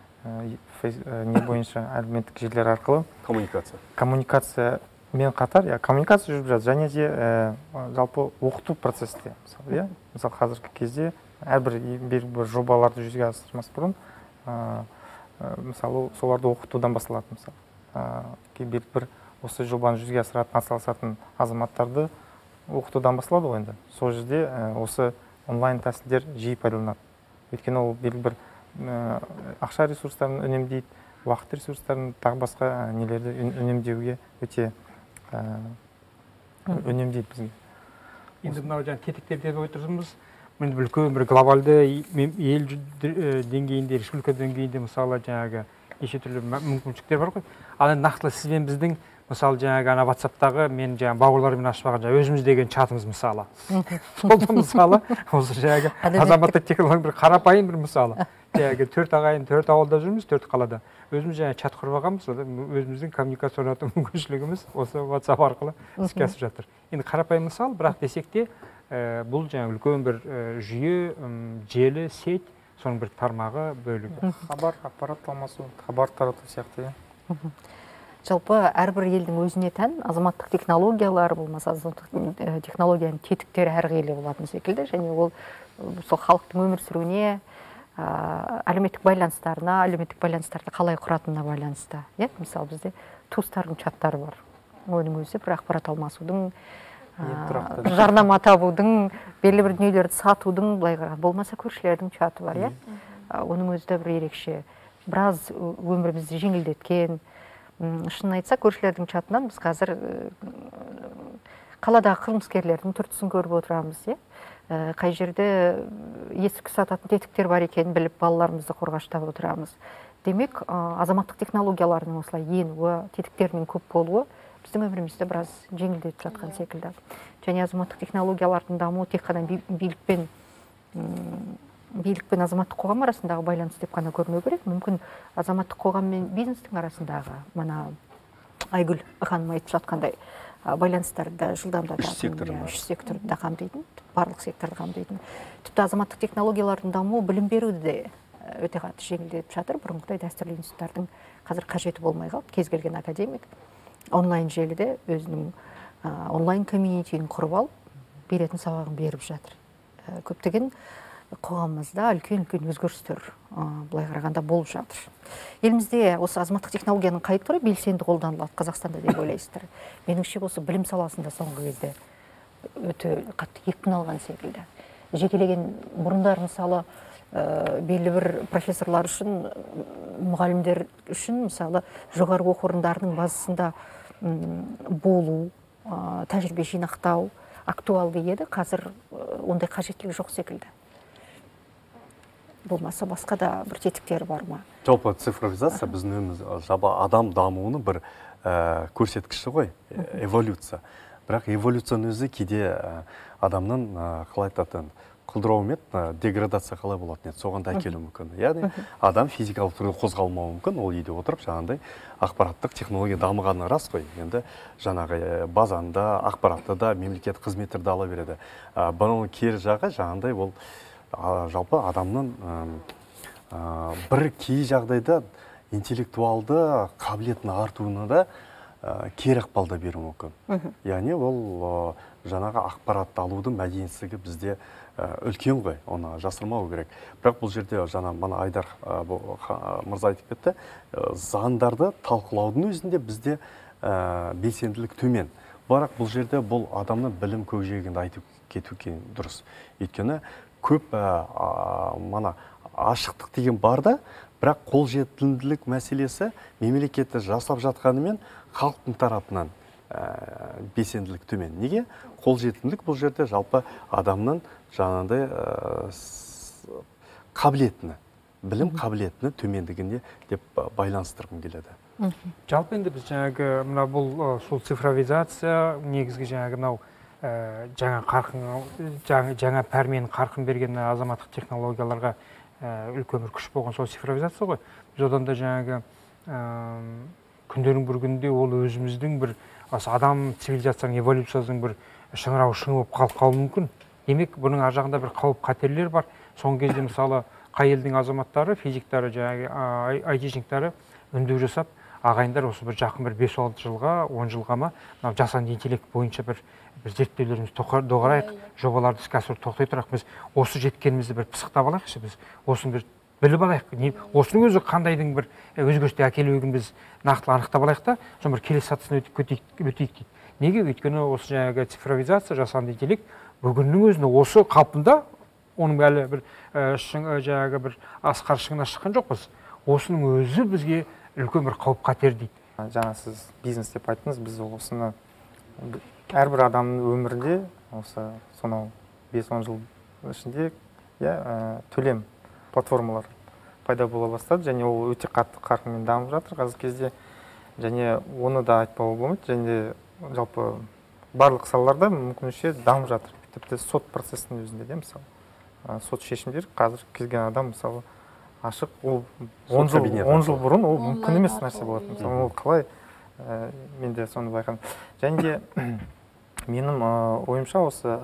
не бойынша әлеуметтік желілер арқылы коммуникация мен қатар коммуникация жүріп жатыр. Және де жалпы оқыту процесте, мысалы қазіргі кезде әрбір жобаларды жүзеге асырмас бұрын, мысалы соларды оқытудан басталады. Мысалы бір осы жобаны жүзеге асыратын, атсалысатын азаматтарды оқытудан басталады ғой енді. Сол жерде осы онлайн тәсілдер жиі пайдаланады. Өйткені ол белгілі бір ақша ресурстарын үнемдейді, уақыт ресурстарын, тағы басқа нелерді үнемдеуге өте үнемдейді бізге. Енді мынау жаңа тетіктерде отырмыз. Мен үлкен бір глобалды ел деңгейінде, республика деңгейінде мысалы жаңағы неше түрлі мүмкіншіліктер бар ғой. Ал енді нақтылы сізбен біздің мысалы жаңағы ана WhatsApp-тағы мен жаңағы бауырларыммен ашып алған өзіміз деген чатымыз мысалы. Солда мысалы осы жаңағы азаматтық технология бір қарапайым бір мысалы. Жаңағы 4 ағайын 4 ауылда жүрміз, 4 қалада. Өзіміз жаңағы чат құрып алғанбыз, өзіміздің коммуникация орнату мүмкіншілігіміз осы WhatsApp арқылы іске асып жатыр. Енді қарапайым мысал, бірақ десек те бұл жаңағы үлкен бір жүйе, желі, сет, соның бір тармағы бөлігі. Хабар, ақпарат алмасу, хабар тарату сияқты. Жалпы әрбір елдің өзіне тән азаматтық технологиялар болмаса, азаматтық технологияның тетіктері әрқилы болатын секілді, және ол сол халықтың өмір сүруіне, әлеуметтік байланыстарына, әлеуметтік байланыстарды қалай құратынына байланысты. Мысалы бізде туыстардың чаттары бар. Оның өзі бір ақпарат алмасудың, жарнама табудың, белгілі бір дүниелерді сатудың, болмаса көршілердің чаты бар. Оның өзі де бір ерекше. Біраз өмірімізді жеңілдеткен. Шынын айтса, көршілердің чатынан біз қазір қаладағы қылмыскерлердің түртісін көріп отырамыз. Қай жерде есірткі сататын тетіктер бар екенін біліп, балаларымызды қорғаштап отырамыз. Демек, азаматтық технологиялардың осылай енуі, тетіктерінің көп болуы біздің өмірімізді біраз жеңілдетіп жатқан секілді. Және азаматтық технологиялардың дамуы тек қана билік пен азаматтық қоғам арасындағы байланыс деп қана көрінуі керек. Мүмкін азаматтық қоғам мен бизнестің арасындағы, мына Айгүл ханым айтып жатқандай, байланыстарды жылдамдататын, үш секторды да қамтитын, барлық секторды қамтитын. Тіпті азаматтық технологиялардың дамуы білім беруді де өте қатты жеңілдетіп жатыр. Бұрынғыдай дәстүрлі институттардың қазір қажеті болмай қалды. Кез келген академик онлайн желіде өзінің онлайн комьюнитиін құрып алып, беретін сабағын беріп жатыр. Көптеген қоғамымызда үлкен өзгерістер былай қарағанда болып жатыр. Елімізде осы азаматтық технологияның қай түрі белсенді қолданылады Қазақстанда деп ойлайсыздар? Меніңше осы білім саласында соңғы кезде өте қатты екпін алған секілді. Жекелеген бұрындар мысалы белгілі бір профессорлар үшін, мұғалімдер үшін мысалы жоғарғы оқу орындарының базасында болу, тәжірибе жинақтау актуалды еді, қазір ондай қажеттілік жоқ секілді. Болмаса басқа да бір тетіктері бар ма? Жалпы цифровизация біздің өміз адам дамуының бір көрсеткіші ғой, эволюция. Бірақ эволюцияның өзі кейде адамның қалай айтатын құлдырауы деградация қалай болатын еді, соған да әкелуі мүмкін. Яғни адам физикалық түрде қозғалмауы мүмкін, ол үйде отырып жаңағындай ақпараттық технология дамығаны рас қой. Енді жаңағы базанда, ақпаратты да, мемлекет қызметтерді ала береді. Бұның кері жағы жаңағындай ол жалпы адамның бір кей жағдайда интеллектуалды қабілетін артуына да кері ықпалды беруі мүмкін. Яғни ол жаңағы ақпаратты алудың мәдениетсіздігі бізде үлкен ғой, оны жасырмау керек. Бірақ бұл жерде жаңа мана Айдар мырза айтып кетті, заңдарды талқылаудың өзінде бізде белсенділік төмен. Бірақ бұл жерде бұл адамның білім көкжиегінде айтып кету дұрыс. Өйткені көп мана ашықтық деген бар да, бірақ қолжетімділік мәселесі мемлекетті жасап жатқанымен халықтың тарапынан белсенділік төмен. Неге? Қолжетімділік бұл жерде жалпы адамның жаңағындай қабілетіні, білім қабілетіні төмендігіне деп байланыстырғым келеді. Жалпы енді біз жаңағы мына бұл сол цифровизация негізгі жаңағы мынау жаңа пәрмен қарқын берген азаматтық технологияларға үлкен бір күш болған сол цифровизация ғой. Біз одан да жаңағы күндердің бір күнінде ол өзіміздің бір адам цивилизацияның эволюциясының бір шыңырауы шыңы болып қалуы мүмкін. Демек, бұның ар жағында бір қауіп қатерлер бар. Соңғы кезде мысалы қай елдің азаматтары, физиктары, жаңағы айтишниктары үндеу жасап, ағайындар осы бір жақын бір 5-6 жылға, 10 жылға ма, жасанды интеллект бойынша бір зерттеулерімізді доғарайық, жобаларды іске асыруды тоқтай тұрайық. Біз осы жеткенімізді бір пысықтап алайықшы, біз осыны бір біліп алайық. Осының өзі қандайдың бір өзгерісті әкелуін біз нақтылы анықтап алайық та, соны бір келесі сатысына өтейік дейді. Неге? Өйткені осы жаңағы цифровизация, жасанды интеллект бүгіннің өзінде осы қалпында, оның әлі бір жаңағы бір асқар шыңына шыққан жоқпыз. Осының өзі бізге үлкен бір қауіп қатер дейді. Жаңа сіз бизнес деп айттыңыз, біз осыны әрбір адамның өмірінде осы сонау 5-10 жыл ішінде төлем платформалар пайда бола бастады, және ол өте қатты қарқынмен дамып жатыр қазіргі кезде. Және оны да айтпауға болмайды, және жалпы барлық салаларда мүмкінше дамып жатыр. Тіпті сот процесінің өзінде де мысалы сот шешімдер қазір келген адам мысалы ашық, ол 10 жыл бұрын ол мүмкін емес нәрсе болатын. Мысалы ол қалай, мен де соны байқадым. Және де менің ойымша осы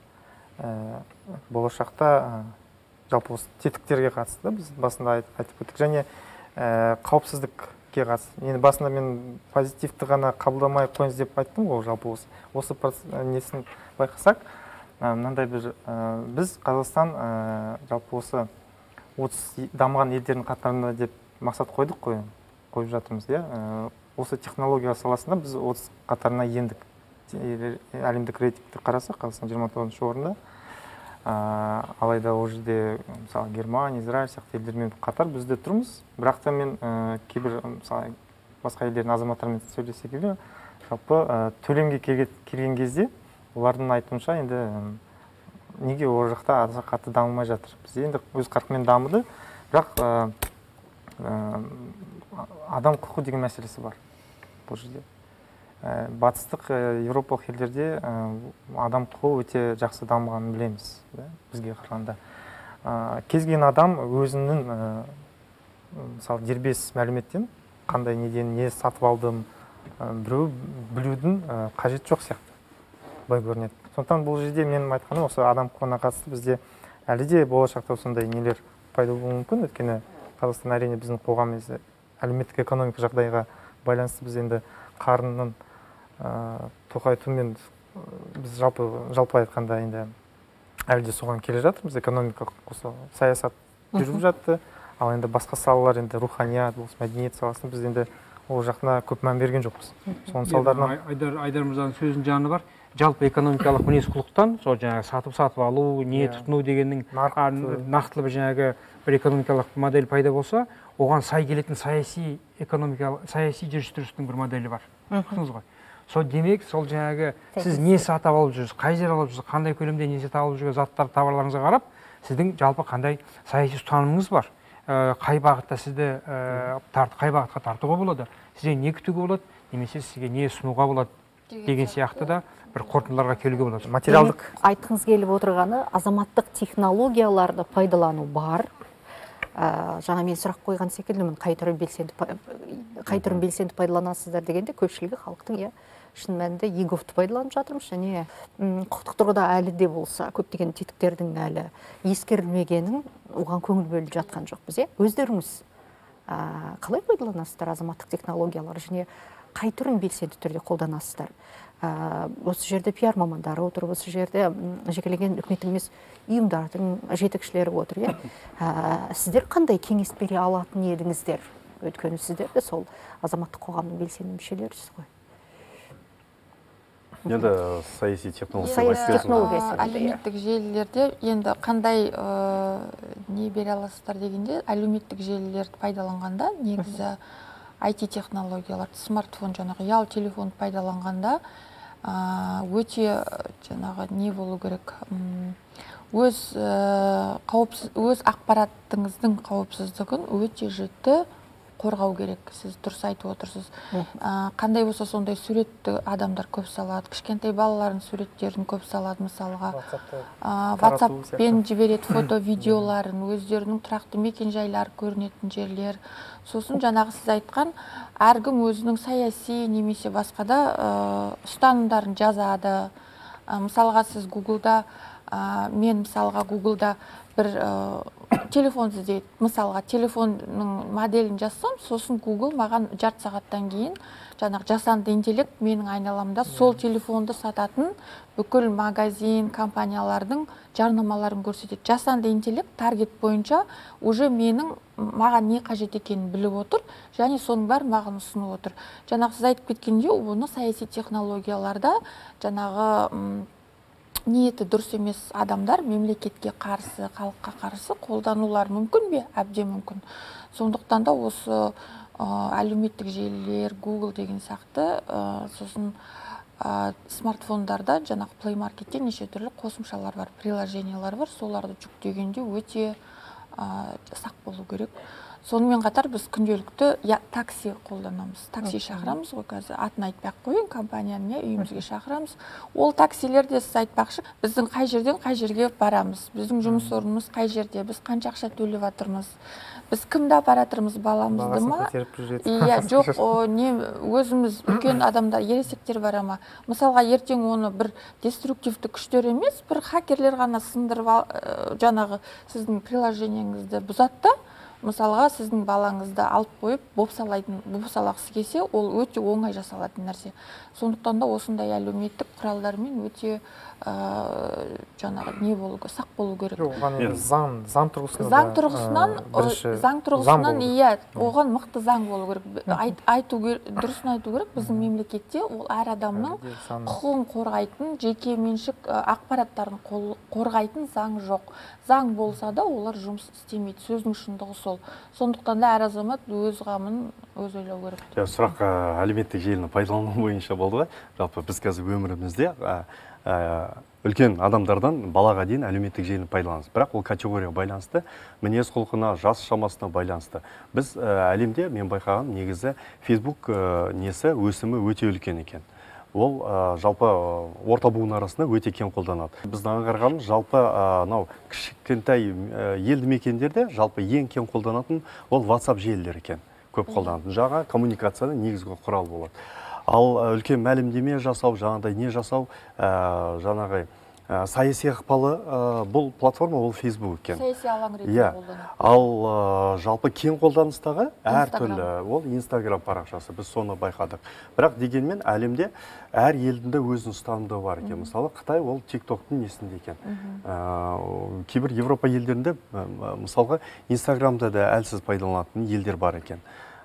болашақта жалпы осы тетіктерге қатысты біз басында айтып кеттік, және қауіпсіздікке қатысты. Енді басында мен позитивті ғана қабылдамай қойыңыз деп айттым ғой, жалпы осы несін байқасақ, мынандай біз Қазақстан жалпы осы 30 дамыған елдердің қатарында деп мақсат қойып жатырмыз. Осы технология саласында біз 30 қатарына ендік. Әлемдік рейтингті қарасақ, Қазақстан 29-шы орында. Алайда ол жерде мысалы Германия, Израиль сияқты елдермен қатар бізде тұрмыз. Бірақ та мен кейбір мысалы басқа елдердің азаматтарымен сөйлесе келе, жалпы төлемге келген кезде олардың айтуынша енді неге ол жақта аса қатты дамымай жатыр. Бізде енді өз қарқынмен дамыды, бірақ адам құқы деген мәселесі бар бұл жерде. Батыстық Европалық елдерде адам құқы өте жақсы дамығанын білеміз, бізге қарағанда. Кез келген адам өзінің мысалы дербес мәліметтен қандай неден не сатып алдым біреу білудің қажет жоқ сияқты былай көрінеді. Сондықтан бұл жерде менің айтқаным осы адам құқығына қатысты бізде әлі де болашақта осындай нелер пайда болуы мүмкін. Өйткені Қазақстан әрине біздің қоғамымыз әлеуметтік экономика жағдайға байланысты біз енді қарынның тоқайту мен біз жалпы айтқанда енді әлі де соған келе жатырмыз. Экономика осы саясат жүріп жатты, ал енді басқа салалар, енді руханият болсын, мәдениет саласында біз енді ол жақына көп мән берген жоқпыз. Соның салдарынан Айдар мырзаның сөзінің жаны бар. Жалпы экономикалық мінез құлықтан, сол жаңағы сатып алу, не тұтыну дегеннің нақтылы бір жаңағы бір экономикалық модель пайда болса, оған сай келетін саяси жүріс-тұрыстың бір моделі бар. Түсіндіңіз ғой? Сол демек, сол жаңағы сіз не сатып алып жүрсіз, қай жер алып жүрсіз, қандай көлемде не сатып алып жүрген заттар, товарларыңызға қарап, сіздің жалпы қандай саяси ұстанымыңыз бар. Қай бағытта сізді қай бағытқа тартуға болады, сізден не күтуге болады, немесе сізге не ұсынуға болады деген сияқты да бір қорытындыларға келуге болады. Материалдық айтқыңыз келіп отырғаны азаматтық технологияларды пайдалану бар. Жаңа мен сұрақ қойған секілдімін, қай түрін белсенді пайдаланасыздар дегенде көпшілігі халықтың шын мәнінде егофты пайдаланып жатырмыз, және құқықтық тұрғыда әлі де болса көптеген тетіктердің әлі ескерілмегенін оған көңіл бөліп жатқан жоқпыз. Өздеріңіз қалай пайдаланасыздар азаматтық технологиялар, және қай түрін белсенді түрде қолданасыздар? Осы жерде пиар мамандары отыр, осы жерде жекелеген үкіметтік емес ұйымдардың жетекшілері отыр. Сіздер қандай кеңес бере алатын едіңіздер? Өйткені сіздер де сол азаматтық қоғамның белсенді мүшелерісіз ғой. Енді саяси технология әлеуметтік желілерде енді қандай не бере аласыздар дегенде, әлеуметтік желілерді пайдаланғанда негізі IT технологиялар, смартфон, жаңағы ұялы телефон пайдаланғанда өте жаңағы не болу керек, өз ақпараттыңыздың қауіпсіздігін өте жіті қорғау керек. Сіз дұрыс айтып отырсыз. Қандай болса сондай суретті адамдар көп салады, кішкентай балалардың суреттерін көп салады, мысалға WhatsApp-пен жібереді фото видеоларын, өздерінің тұрақты мекен-жайлары көрінетін жерлер. Сосын жаңағы сіз айтқан, әркім өзінің саяси немесе басқада ұстанымдарын жазады. Мысалға сіз Google-да, мен мысалға Google-да бір телефон іздейді. Мысалға телефонның моделін жазсам, сосын Google маған жарты сағаттан кейін жаңағы жасанды интеллект менің айналамда сол телефонды сататын бүкіл магазин, компаниялардың жарнамаларын көрсетеді. Жасанды интеллект таргет бойынша уже маған не қажет екенін біліп отыр, және соның бәрін маған ұсынып отыр. Жаңағы сіз айтып кеткенде, оны саяси технологияларда жаңағы ниеті дұрыс емес адамдар мемлекетке қарсы, халыққа қарсы қолданулар мүмкін бе? Әбден мүмкін. Сондықтан да осы әлеуметтік желілер, Google деген сияқты, сосын смартфондарда жаңағы Play Marketте неше түрлі қосымшалар бар, приложениялар бар, соларды жүктегенде өте сақ болу керек. Сонымен қатар біз күнделікті такси қолданамыз. Такси шақырамыз ғой, қазір атын айтпай-ақ қояйын, компанияны үйімізге шақырамыз. Ол таксилерде сіз айтпақшы, біздің қай жерден қай жерге барамыз, біздің жұмыс орнымыз қай жерде, біз қанша ақша төлеп жатырмыз, біз кімді апара жатырмыз, баламызды ма? Иә, жоқ, өзіміз үлкен адамдар, ересектер бара ма? Мысалға, ертең оны бір деструктивті күштер емес, бір хакерлер ғана сындырып жаңағы сіздің приложениеңізді бұзатты. Мысалға, сіздің балаңызды алып қойып, бопсалағысы келсе, ол өте оңай жасалатын нәрсе. Сондықтан да осындай әлеуметтік құралдармен өте жаңағы не болу керек, сақ болу керек. Заң тұрғысынан, иә, оған мықты заң болу керек. Дұрысын айту керек, біздің мемлекетте ол әр адамның құқығын қорғайтын, жеке меншік ақпараттарын қорғайтын заң жоқ. Заң болса да олар жұмыс істемейді, сөздің шындығы сол. Сондықтан да әр азамат өз қамын өз ойлау керек. Сұрақ әлеуметтік желіні пайдалану бойынша болды ғой. Жалпы біз қазір өмірімізде үлкен адамдардан балаға дейін әлеуметтік желіні пайдаланамыз. Бірақ ол категория байланысты, мінез құлқына, жас шамасына байланысты. Біз әлемде, мен байқаған, негізі Facebook өсімі өте үлкен екен. Ол жалпы орта буын арасында өте кең қолданады. Біздің аңғарғанымыз жалпы кішкентай елді мекендерде жалпы ең кең қолданатын ол WhatsApp желілері екен. Көп қолданатын. Жаңа коммуникацияның негізгі құрал болады. Ал үлкен мәлімдеме жасау, жаңағыдай не жасау, жаңағы саяси ықпалы бұл платформа ол Facebook екен. Саяси алаң ретінде Иә. қолданады. Ал жалпы кең қолданыстағы әртүрлі ол Instagram парақшасы, біз соны байқадық. Бірақ дегенмен әлемде әр елдің де өзінің ұстанымдары бар екен. Мысалы Қытай ол TikTok-тың несінде екен. Кейбір Европа елдерінде мысалға Instagram-да да әлсіз пайдаланатын елдер бар екен.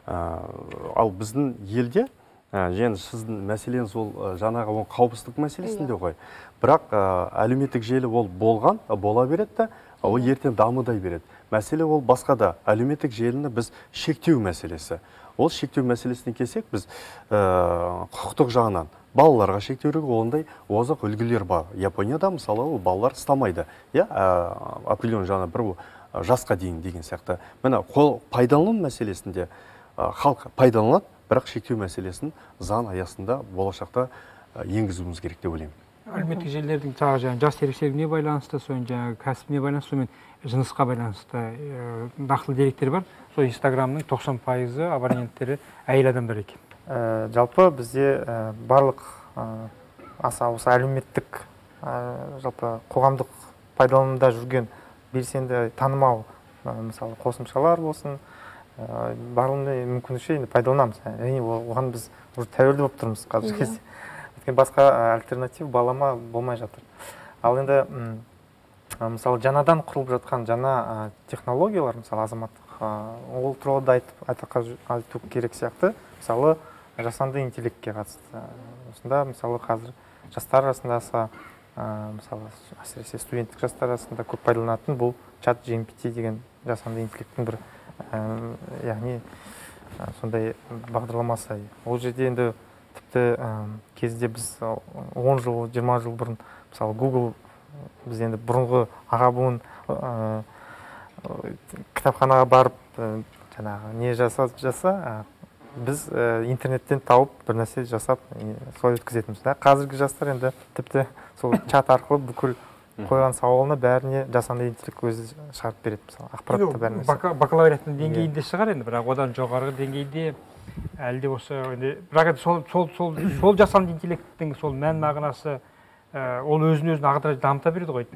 Ал біздің елде және сіздің мәселеңіз ол жаңағы қауіпсіздік мәселесінде ғой. Бірақ әлеуметтік желі ол бола береді да, ол ертең дамыдай береді. Мәселе ол басқада. Әлеуметтік желіні біз шектеу мәселесі. Ол шектеу мәселесіне келсек, біз құқықтық жағынан балаларға шектеуге ондай озық үлгілер бар. Японияда мысалы ол балалар ұстамайды. Определен жаңа бір жасқа дейін деген сияқты. Міне пайдалану мәселесінде халық пайдаланады, бірақ шектеу мәселесін заң аясында болашақта енгізуіміз керек деп ойлаймын. Әлеуметтік желілердің жас ерекшелігіне байланысты, соның кәсібіне байланысты, мен жынысқа байланысты нақты деректер бар. Сол Инстаграмның 90% абоненттері әйел адамдар екен. Жалпы бізде барлық аса осы әлеуметтік жалпы қоғамдық пайдаланымда жүрген белсенді танымал мысалы қосымшалар болсын, барлығында мүмкіндікше енді пайдаланамыз. Әрине оған біз тәуелді болып тұрмыз қазіргі кезде. Өйткені басқа альтернатив балама болмай жатыр. Ал енді мысалы жаңадан құрылып жатқан жаңа технологиялар, мысалы азаматтық, ол туралы да айту керек сияқты. Мысалы жасанды интеллектке қатысты. Осында мысалы қазір жастар арасында мысалы әсіресе студенттік жастар арасында көп пайдаланатын бұл чат GPT деген жасанды интеллекттің бір яғни сондай бағдарламасы. Ол жерде енді тіпті кезде біз 10 жыл, 20 жыл бұрын мысалы Google біз енді бұрынғы аға буын кітапханаға барып жаңағы не жаса біз интернеттен тауып бір нәрсе жасап солай өткізетінбіз. Қазіргі жастар енді тіпті сол чат арқылы бүкіл қойған сауалына бәріне жасанды интеллект өзі шығарып береді, мысалы ақпаратты бәрін. Бакалавриаттың деңгейінде шығар енді, бірақ одан жоғарғы деңгейде әлде осы бірақ сол жасанды интеллекттің сол мән мағынасы ол өзін ағытыра дамыта береді ғой.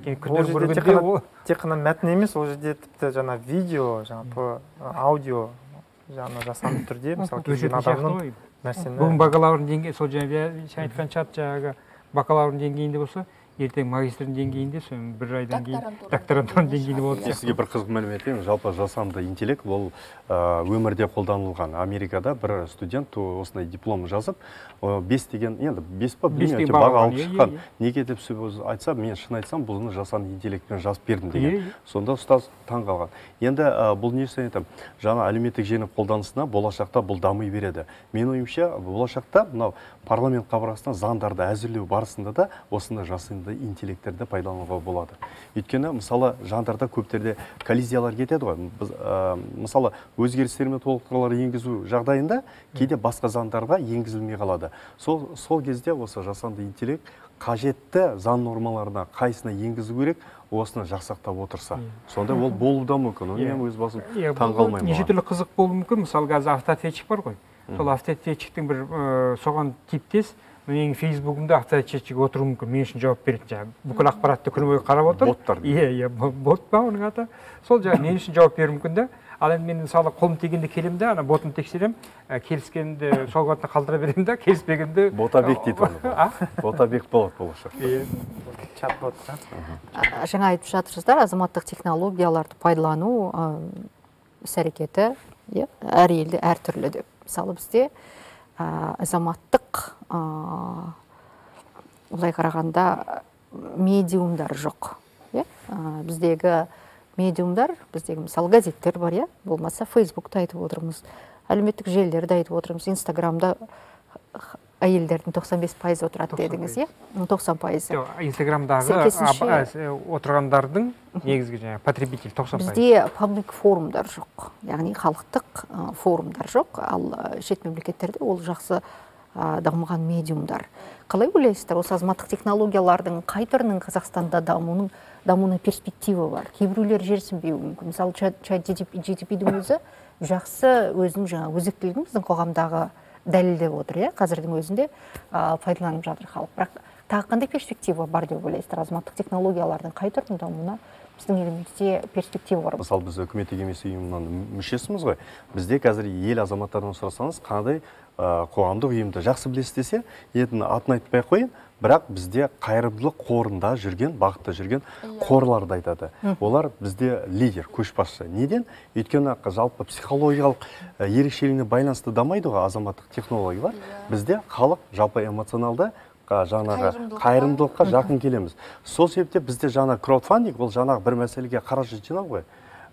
Тек қана мәтін емес, ол жерде тіпті жаңа видео, жаңа аудио жаңа жасанды түрде мысалы келген адамның нәрсені. Бүгін бакалаврдың деңгейі сол жаңа сен айтқан чат жаңағы бакалаврдың деңгейінде болса, ертең магистрдің деңгейінде, бір айдан кейін докторантураның деңгейінде болады. Сізге бір қызық мәлімет етейін, жалпы жасанды интеллект ол өмірде қолданылған. Америкада бір студент осындай диплом жазып, 5 деген, енді 5 па білмеймін, баға алып шыққан. Неге деп айтса, мен шын айтсам, бұны жасанды интеллектпен жазып бердім деген. Сонда ұстаз таң қалған. Енді бұл не айтам, жаңа әлеуметтік желі қолданысына болашақта бұл дамый береді. Мен ойымша, болашақта мынау парламент қабырғасында заңдарды әзірлеу барысында да осындай жасанды интеллекттерді пайдалануға болады. Өйткені мысалы жандарда көптерде коллизиялар кетеді ғой. Мысалы өзгерістер мен толықтырулар енгізу жағдайында кейде басқа заңдарға енгізілмей қалады. Сол кезде осы жасанды интеллект қажетті заң нормаларына қайсына енгізу керек, осыны жасақтап отырса. Сонда ол болуы да мүмкін. Мен өз басым таң қалмаймын. Неше түрлі қызық болуы мүмкін. Мысалы қазір автоответчик бар ғой. Сол автоответчиктің бір соған типтес менің фейсбугымда автоответчик отыруы мүмкін, мен үшін жауап беретін. Бүкіл ақпаратты күні бойы қарап отыр. Боттар. Бот па оның аты. Сол мен үшін жауап беруі мүмкін да. Ал енді мен мысалы қолым тигенде келем да, ботын тексерем, келіскенде сол қуатына қалдыра берем да, келіспегенде ботабек дейді оны. Ботабек болады болашақ. Чат-бот. Жаңа айтып жатырсыздар, азаматтық технологияларды пайдалану іс-әрекеті әр елде әртүрлі деп. Мысалы бізде азаматтық олай қарағанда медиумдар жоқ. Біздегі медиумдар, біздегі мысалы газеттер бар, болмаса Фейсбукта айтып отырмыз, әлеуметтік желілерді айтып отырмыз, Инстаграмда әйелдердің 95% отырады дедіңіз, 90%. Инстаграмдағы отырғандардың негізгі потребитель 90%. Бізде паблик форумдар жоқ, яғни халықтық форумдар жоқ, ал шет мемлекеттерде ол жақсы дамыған медиумдар. Қалай ойлайсыздар, осы азаматтық технологиялардың қай түрінің Қазақстанда дамуына перспектива бар? Кейбіреулер жерсінбеуі мүмкін. Мысалы, чат GTP-дің өзі жақсы өзінің жаңа өзектілігін біздің қоғамдағы дәлелдеп отыр, қазірдің өзінде пайдаланып жатыр халық. Бірақ тағы қандай перспектива бар деп ойлайсыздар? Азаматтық технологиялардың қай түрдің дамуына біздің елімізде перспектива бар? Мысалы, біз үкіметтік емес ұйымның мүшесіміз ғой. Бізде қазір ел азаматтарынан сұрасаңыз, қандай қоғамдық ұйымды жақсы білесіз десе, етін атын айтпай қойын, бірақ бізде қайырымдылық қорында жүрген, бағытта жүрген қорларды айтады. Олар бізде лидер, көшбасшы. Неден? Өйткені жалпы психологиялық ерекшелігіне байланысты дамайды ғой азаматтық технологиялар. Бізде халық жалпы эмоционалды жаңағы қайырымдылыққа жақын келеміз. Сол себепте бізде жаңа краудфандинг, ол жаңағы бір мәселеге қаражат жинау ғой.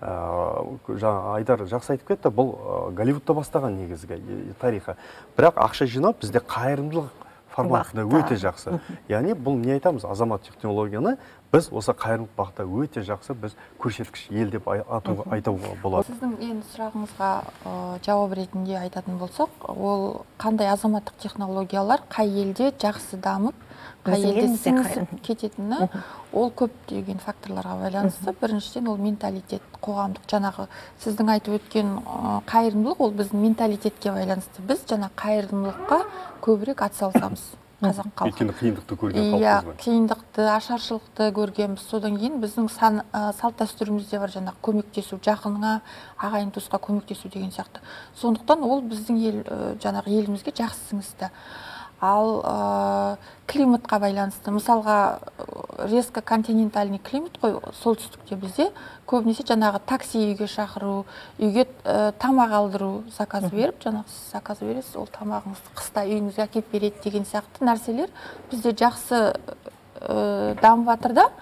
Айдар жақсы айтып кетті, бұл Голливудта бастаған негізгі тарихы. Бірақ ақша жинау бізде қайырымдылық форматында өте жақсы. Яғни бұл не айтамыз? Азамат технологияны біз осы қайырымдылық бағытта өте жақсы біз көрсеткіш ел деп айтуға болады. Сіздің енді сұрағыңызға жауап ретінде айтатын болсақ, ол қандай азаматтық технологиялар қай елде жақсы дамып, қай елде сіңісіп кететіні, ол көптеген факторларға байланысты. Біріншіден ол менталитет, қоғамдық, жаңағы сіздің айтып өткен қайырымдылық, ол біздің менталитетке байланысты. Біз жаңа қайырымдылыққа көбірек атсалысамыз. Қазақ халқы. Өйткені қиындықты көрген халқымыз ғой. Қиындықты, ашаршылықты көргенбіз. Содан кейін біздің салт дәстүрімізде бар жаңағы көмектесу, жақыныңа, ағайын туысқа көмектесу деген сияқты. Сондықтан ол біздің жаңағы елімізге жақсы сіңісті. Ал климатқа байланысты, мысалға резко континентальный климат қой, солтүстікте бізде көбінесе жаңағы такси үйге шақыру, үйге тамақ алдыру, заказ беріп, жаңағы сіз заказ бересіз, ол тамағыңызды қыста үйіңізге әкеліп береді деген сияқты нәрселер бізде жақсы дамып жатыр да.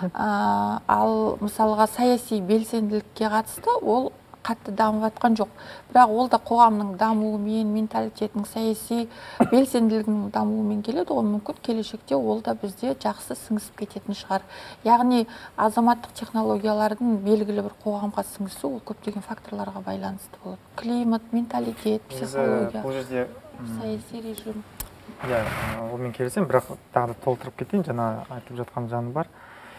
Ал мысалға саяси белсенділікке қатысты ол қатты дамып жатқан жоқ. Бірақ ол да қоғамның дамуымен, менталитетінің, саяси белсенділігінің дамуымен келеді ғой, мүмкін келешекте ол да бізде жақсы сіңісіп кететін шығар. Яғни азаматтық технологиялардың белгілі бір қоғамға сіңісу ол көптеген факторларға байланысты болады. Климат, менталитет, психология, бұл жерде саяси режим. Онымен келісем, бірақ тағы да толтырып кетейін, жаңа айтып жатқан жаны бар.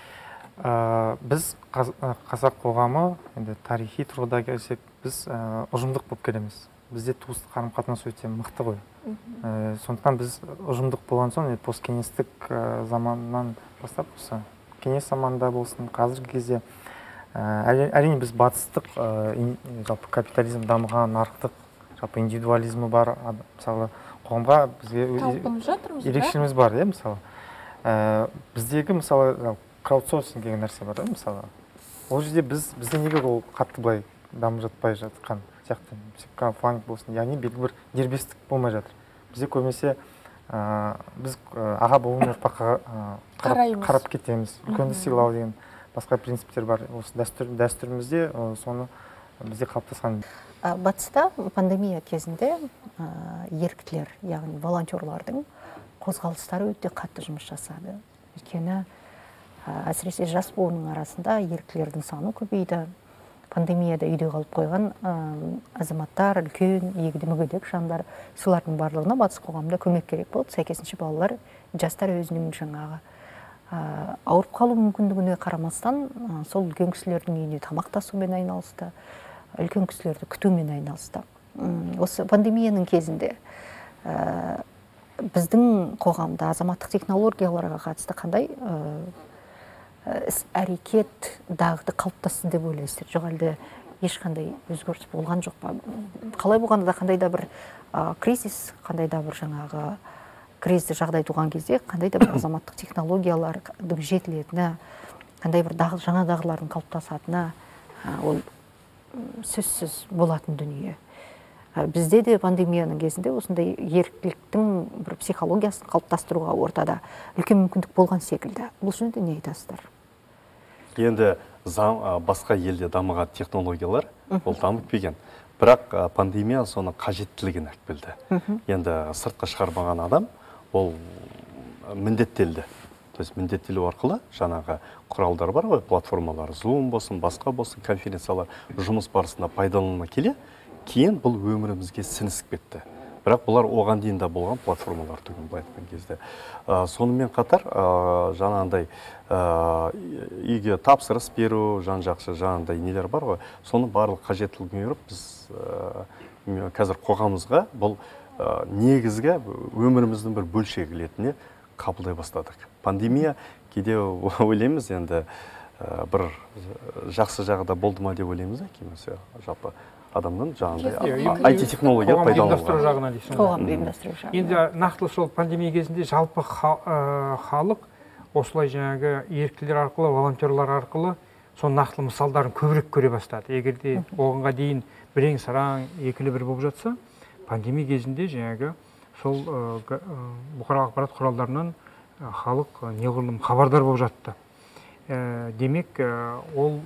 Біз қазақ қоғамы, енді тарихи тұрғыда келсек, біз ұжымдық болып келеміз. Бізде туыстық қарым-қатынас өте мықты ғой. Сондықтан біз ұжымдық болған соң, посткеңестік заманнан бастап, кеңес заманында болсын, қазіргі кезде әрине біз батыстық, жалпы капитализм дамыған, нарықтық, жалпы индивидуализмі бар, мысалы қоғамға бізге ерекшелігіміз бар, мысалы. Біздегі, мысалы, краудсорсинг деген нәрсе бар, мысалы. Ол жерде бізде неге ол қатты былай дамып жатпай жатқан сияқты, краудфандинг болсын, яғни белгілі бір дербестік болмай жатыр. Бізде көбінесе біз аға буын ұрпаққа қарап кетеміз, үлкенді сыйлау деген басқа принциптер бар. Осы дәстүрімізде соны бізде қалыптасқан. Батыста пандемия кезінде еріктілер, яғни волонтерлардың қозғалыстары өте қатты жұмыс жасады. Өйткені әсіресе жас буынның арасында еріктілердің саны көбейді. Пандемияда үйде қалып қойған азаматтар, үлкен, егде мүгедек жандар, солардың барлығына батыс қоғамда көмек керек болды. Сәйкесінше балалар, жастар өзінің жаңағы ауырып қалу мүмкіндігіне қарамастан сол үлкен кісілердің үйіне тамақтасумен айналысты, үлкен кісілерді күтумен айналысты. Осы пандемияның кезінде біздің қоғамда азаматтық технологияларға қатысты қандай іс-әрекет дағды қалыптасты деп ойлайсыздар? Жоқ, әлде ешқандай өзгеріс болған жоқ па? Қалай болғанда да қандай да бір кризис, қандай да бір жаңағы кризисті жағдай туған кезде қандай да бір азаматтық технологиялардың жетілетіні, қандай бір жаңа дағдылардың қалыптасатыны ол сөзсіз болатын дүние. Бізде де пандемияның кезінде осындай еріктіліктің бір психологиясын қалыптастыруға ортада үлкен мүмкіндік болған секілді. Бұл жөнінде не айтасыздар? Енді басқа елде дамыған технологиялар ол дамып келген. Бірақ пандемия соның қажеттілігін алып келді. Енді сыртқа шығармаған адам ол міндеттелді. То есть міндеттелу арқылы жаңағы құралдар бар ғой, платформалар, Zoom болсын, басқа болсын, конференциялар жұмыс барысында пайдаланыла келе, кейін бұл өмірімізге сіңісіп кетті. Бірақ бұлар оған дейін де болған платформалар түгін былай айтқан кезде. Сонымен қатар жаңағындай үйге тапсырыс беру, жан-жақсы жаңағындай нелер бар ғой, соның барлық қажеттілігін көріп, біз қазір қоғамымызға бұл негізгі өміріміздің бір бөлшегі ретінде қабылдай бастадық. Пандемия кейде ойлаймыз енді бір жақсы жағы да болды ма деп ойлаймыз, кеймесе жалпы адамның жаңағыдай IT технология ұйымдастыру жағынан дейсің. Қоғамды ұйымдастыру жағынан. Енді нақтылы сол пандемия кезінде жалпы халық осылай жаңағы еріктілер арқылы, волонтерлар арқылы сол нақтылы мысалдарын көбірек көре бастады. Егерде оғанға дейін бірең сараң екілі бір болып жатса, пандемия кезінде жаңағы сол бұқаралық ақпарат құралдарынан халық неғұрлым хабардар болып жатты. Демек, ол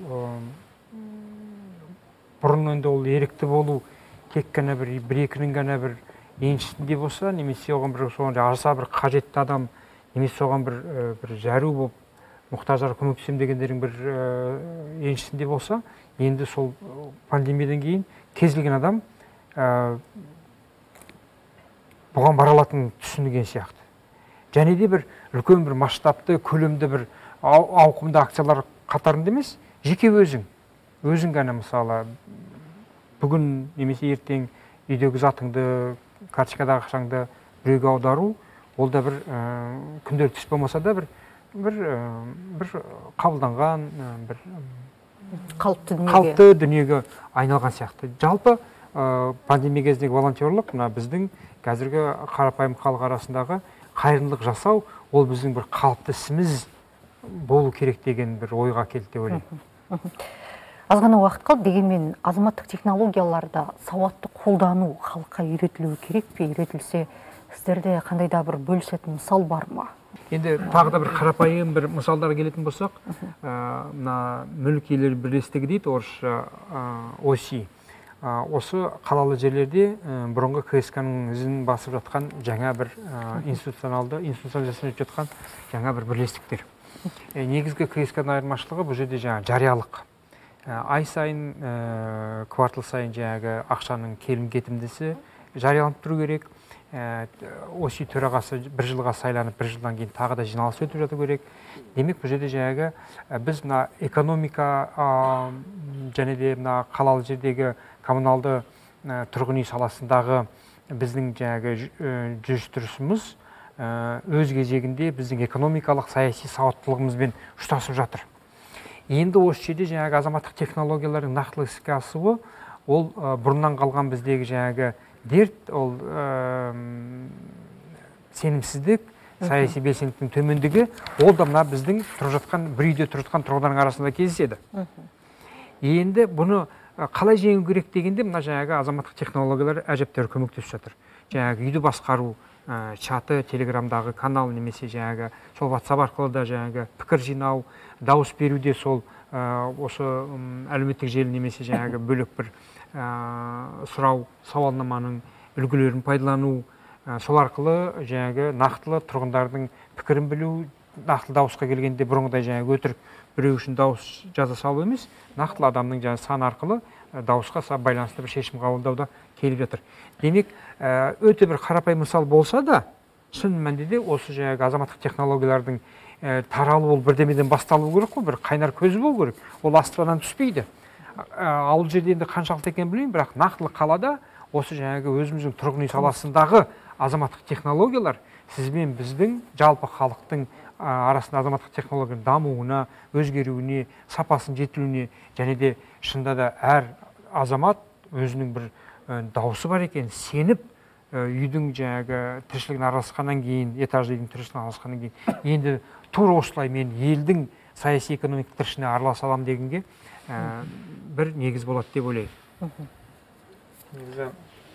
бұрын енді ол ерікті болу тек қана бір-екінің ғана бір еншісінде болса, немесе оған бір соған аса бір қажетті адам, немесе соған бір зәру болып, мұқтаждарға көмектесем дегендердің бір еншісінде болса, енді сол пандемиядан кейін кез келген адам бұған бара алатынын түсінген сияқты. Және де бір үлкен бір масштабты, көлемді бір ауқымды акциялар қатарында емес, жеке өзің ғана мысалы бүгін немесе ертең үйдегі затыңды, карточкадағы ақшаңды біреуге аудару, ол да бір күнделікті іс болмаса да бір қабылданған, бір қалыпты дүниеге айналған сияқты. Жалпы пандемия кезіндегі волонтерлық мына біздің қазіргі қарапайым халық арасындағы қайырымдылық жасау, ол біздің бір қалыпты ісіміз болу керек деген бір ойға келді деп ойлаймын. Аз ғана уақыт қалды, дегенмен азаматтық технологияларды сауатты қолдану халыққа үйретілуі керек пе? Үйретілсе, сіздерде қандай да бір бөлісетін мысал бар ма? Енді тағы да бір қарапайым бір мысалдарға келетін болсақ, мына мүлік иелері бірлестігі дейді, орысша ОСИ. Осы қалалы жерлерде бұрынғы КСК-ның ізін басып жатқан жаңа бір институционализация өтіп жатқан жаңа бір бірлестіктер. Негізгі КСК-ның айырмашылығы бұл жерде жаңа жариялық. Ай сайын, квартал сайын жаңағы ақшаның келім кетімдісі жарияланып тұру керек. ОСИ төрағасы бір жылға сайланып, бір жылдан кейін тағы да жиналыс өтіп жату керек. Демек, бұл жерде жаңағы біз мына экономика және де мына қалалы жердегі коммуналды тұрғын үй саласындағы біздің жаңағы жүріс-тұрысымыз өз кезегінде біздің экономикалық саяси сауаттылығымызбен ұштасып жатыр. Енді осы жерде жаңағы азаматтық технологиялардың нақтылы іске асуы, ол бұрыннан қалған біздегі жаңағы дерт, ол сенімсіздік, саяси белсенділіктің төмендігі, ол да мына біздің тұрып жатқан, бір үйде тұрып жатқан тұрғындардың арасында кездеседі. Енді бұны қалай жеңу керек дегенде, мына жаңағы азаматтық технологиялар әжептәуір көмектесіп жатыр. Жаңағы үйді басқару, чаты, телеграмдағы канал, немесе жаңағы сол WhatsApp арқылы да жаңағы пікір жинау, дауыс беруде сол осы әлеуметтік желі немесе жаңағы бөлек бір сұрау, сауалнаманың үлгілерін пайдалану, сол арқылы жаңағы нақтылы тұрғындардың пікірін білу, нақтылы дауысқа келгенде бұрынғыдай жаңағы өтірік біреу үшін дауыс жаза салу емес, нақтылы адамның жаңағы сан арқылы дауысқа байланысты бір шешім қабылдауда келіп жатыр. Демек, өте бір қарапайым мысал болса да, шын мәнінде осы жаңағы азаматтық технологиялардың таралу ол бірдемеден басталу керек қой, бір қайнар көзі болу керек. Ол аспаннан түспейді. Ауыл жерде енді қаншалықты екенін білмеймін, бірақ нақтылы қалада осы жаңағы өзіміздің тұрғын үй саласындағы азаматтық технологиялар сізбен біздің жалпы халықтың арасында азаматтық технологияның дамуына, өзгеруіне, сапасын жетілуіне, және де шынында да әр азамат өзінің бір дауысы бар екен сеніп, үйдің жаңағы тіршілігін араласқаннан кейін, этажды үйдің тіршілігін араласқаннан кейін, енді тура осылай мен елдің саяси экономикалық тіршілігіне араласа аламын дегенге бір негіз болады деп ойлаймын. Негізі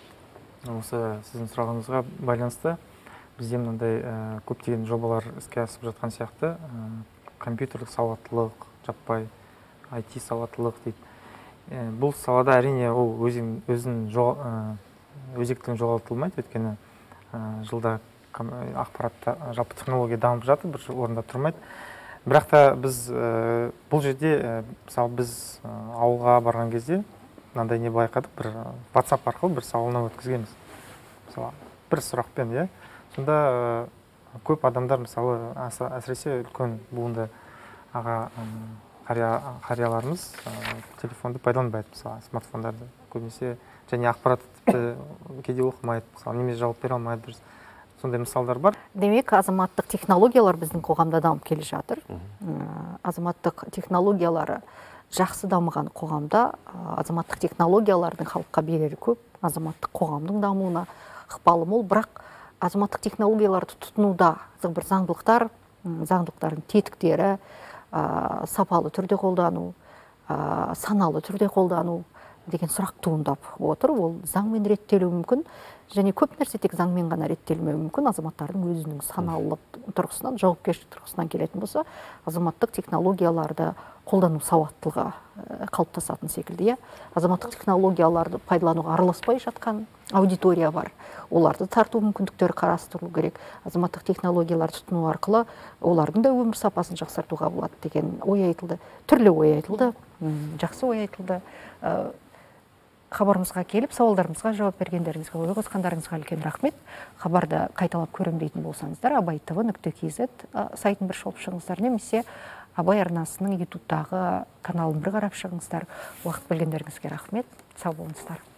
осы сіздің сұрағыңызға байланысты бізде мынандай көптеген жобалар іске асып жатқан сияқты, компьютерлік сауаттылық, жаппай IT сауаттылық дейді. Бұл салада әрине ол өзінің өзектілігін жоғалтылмайды, өйткені жылда ақпаратта жалпы технология дамып жатыр, бір орында тұрмайды. Бірақ та біз бұл жерде мысалы біз ауылға барған кезде мынандай не байқадық, бір WhatsApp арқылы бір сауалнама өткізгенбіз. Мысалы бір сұрақпен, иә. Сонда көп адамдар мысалы әсіресе үлкен буынды аға қарияларымыз телефонды пайдаланбайды, мысалы смартфондарды көбінесе, және ақпаратты кейде оқымайды, мысалы немесе жауап бере алмайды, сондай мысалдар бар. Демек, азаматтық технологиялар біздің қоғамда дамып келе жатыр. Азаматтық технологиялары жақсы дамыған қоғамда азаматтық технологиялардың халыққа берері көп, азаматтық қоғамның дамуына ықпалы мол, бірақ азаматтық технологияларды тұтынуда бір заңдылықтардың тетіктері, сапалы түрде қолдану, саналы түрде қолдану деген сұрақ туындап отыр. Ол заңмен реттелуі мүмкін, және көп нәрсе тек заңмен ғана реттелмеуі мүмкін. Азаматтардың өзінің саналылық тұрғысынан, жауапкершілік тұрғысынан келетін болса, азаматтық технологияларды қолдану сауаттылығы қалыптасатын секілді. Азаматтық технологияларды пайдалануға араласпай жатқан аудитория бар. Оларды тарту мүмкіндіктері қарастырылу керек. Азаматтық технологияларды тұтыну арқылы олардың да өмір сапасын жақсартуға болады деген ой айтылды. Түрлі ой айтылды, жақсы ой айтылды. Хабарымызға келіп, сауалдарымызға жауап бергендеріңізге, ой қосқандарыңызға үлкен рахмет. Хабарды қайталап көрем дейтін болсаңыздар, abaytv.kz сайтын бір шолып шығыңыздар, немесе Абай арнасының ютубтағы каналын бір қарап шығыңыздар. Уақыт бөлгендеріңізге рахмет. Сау болыңыздар.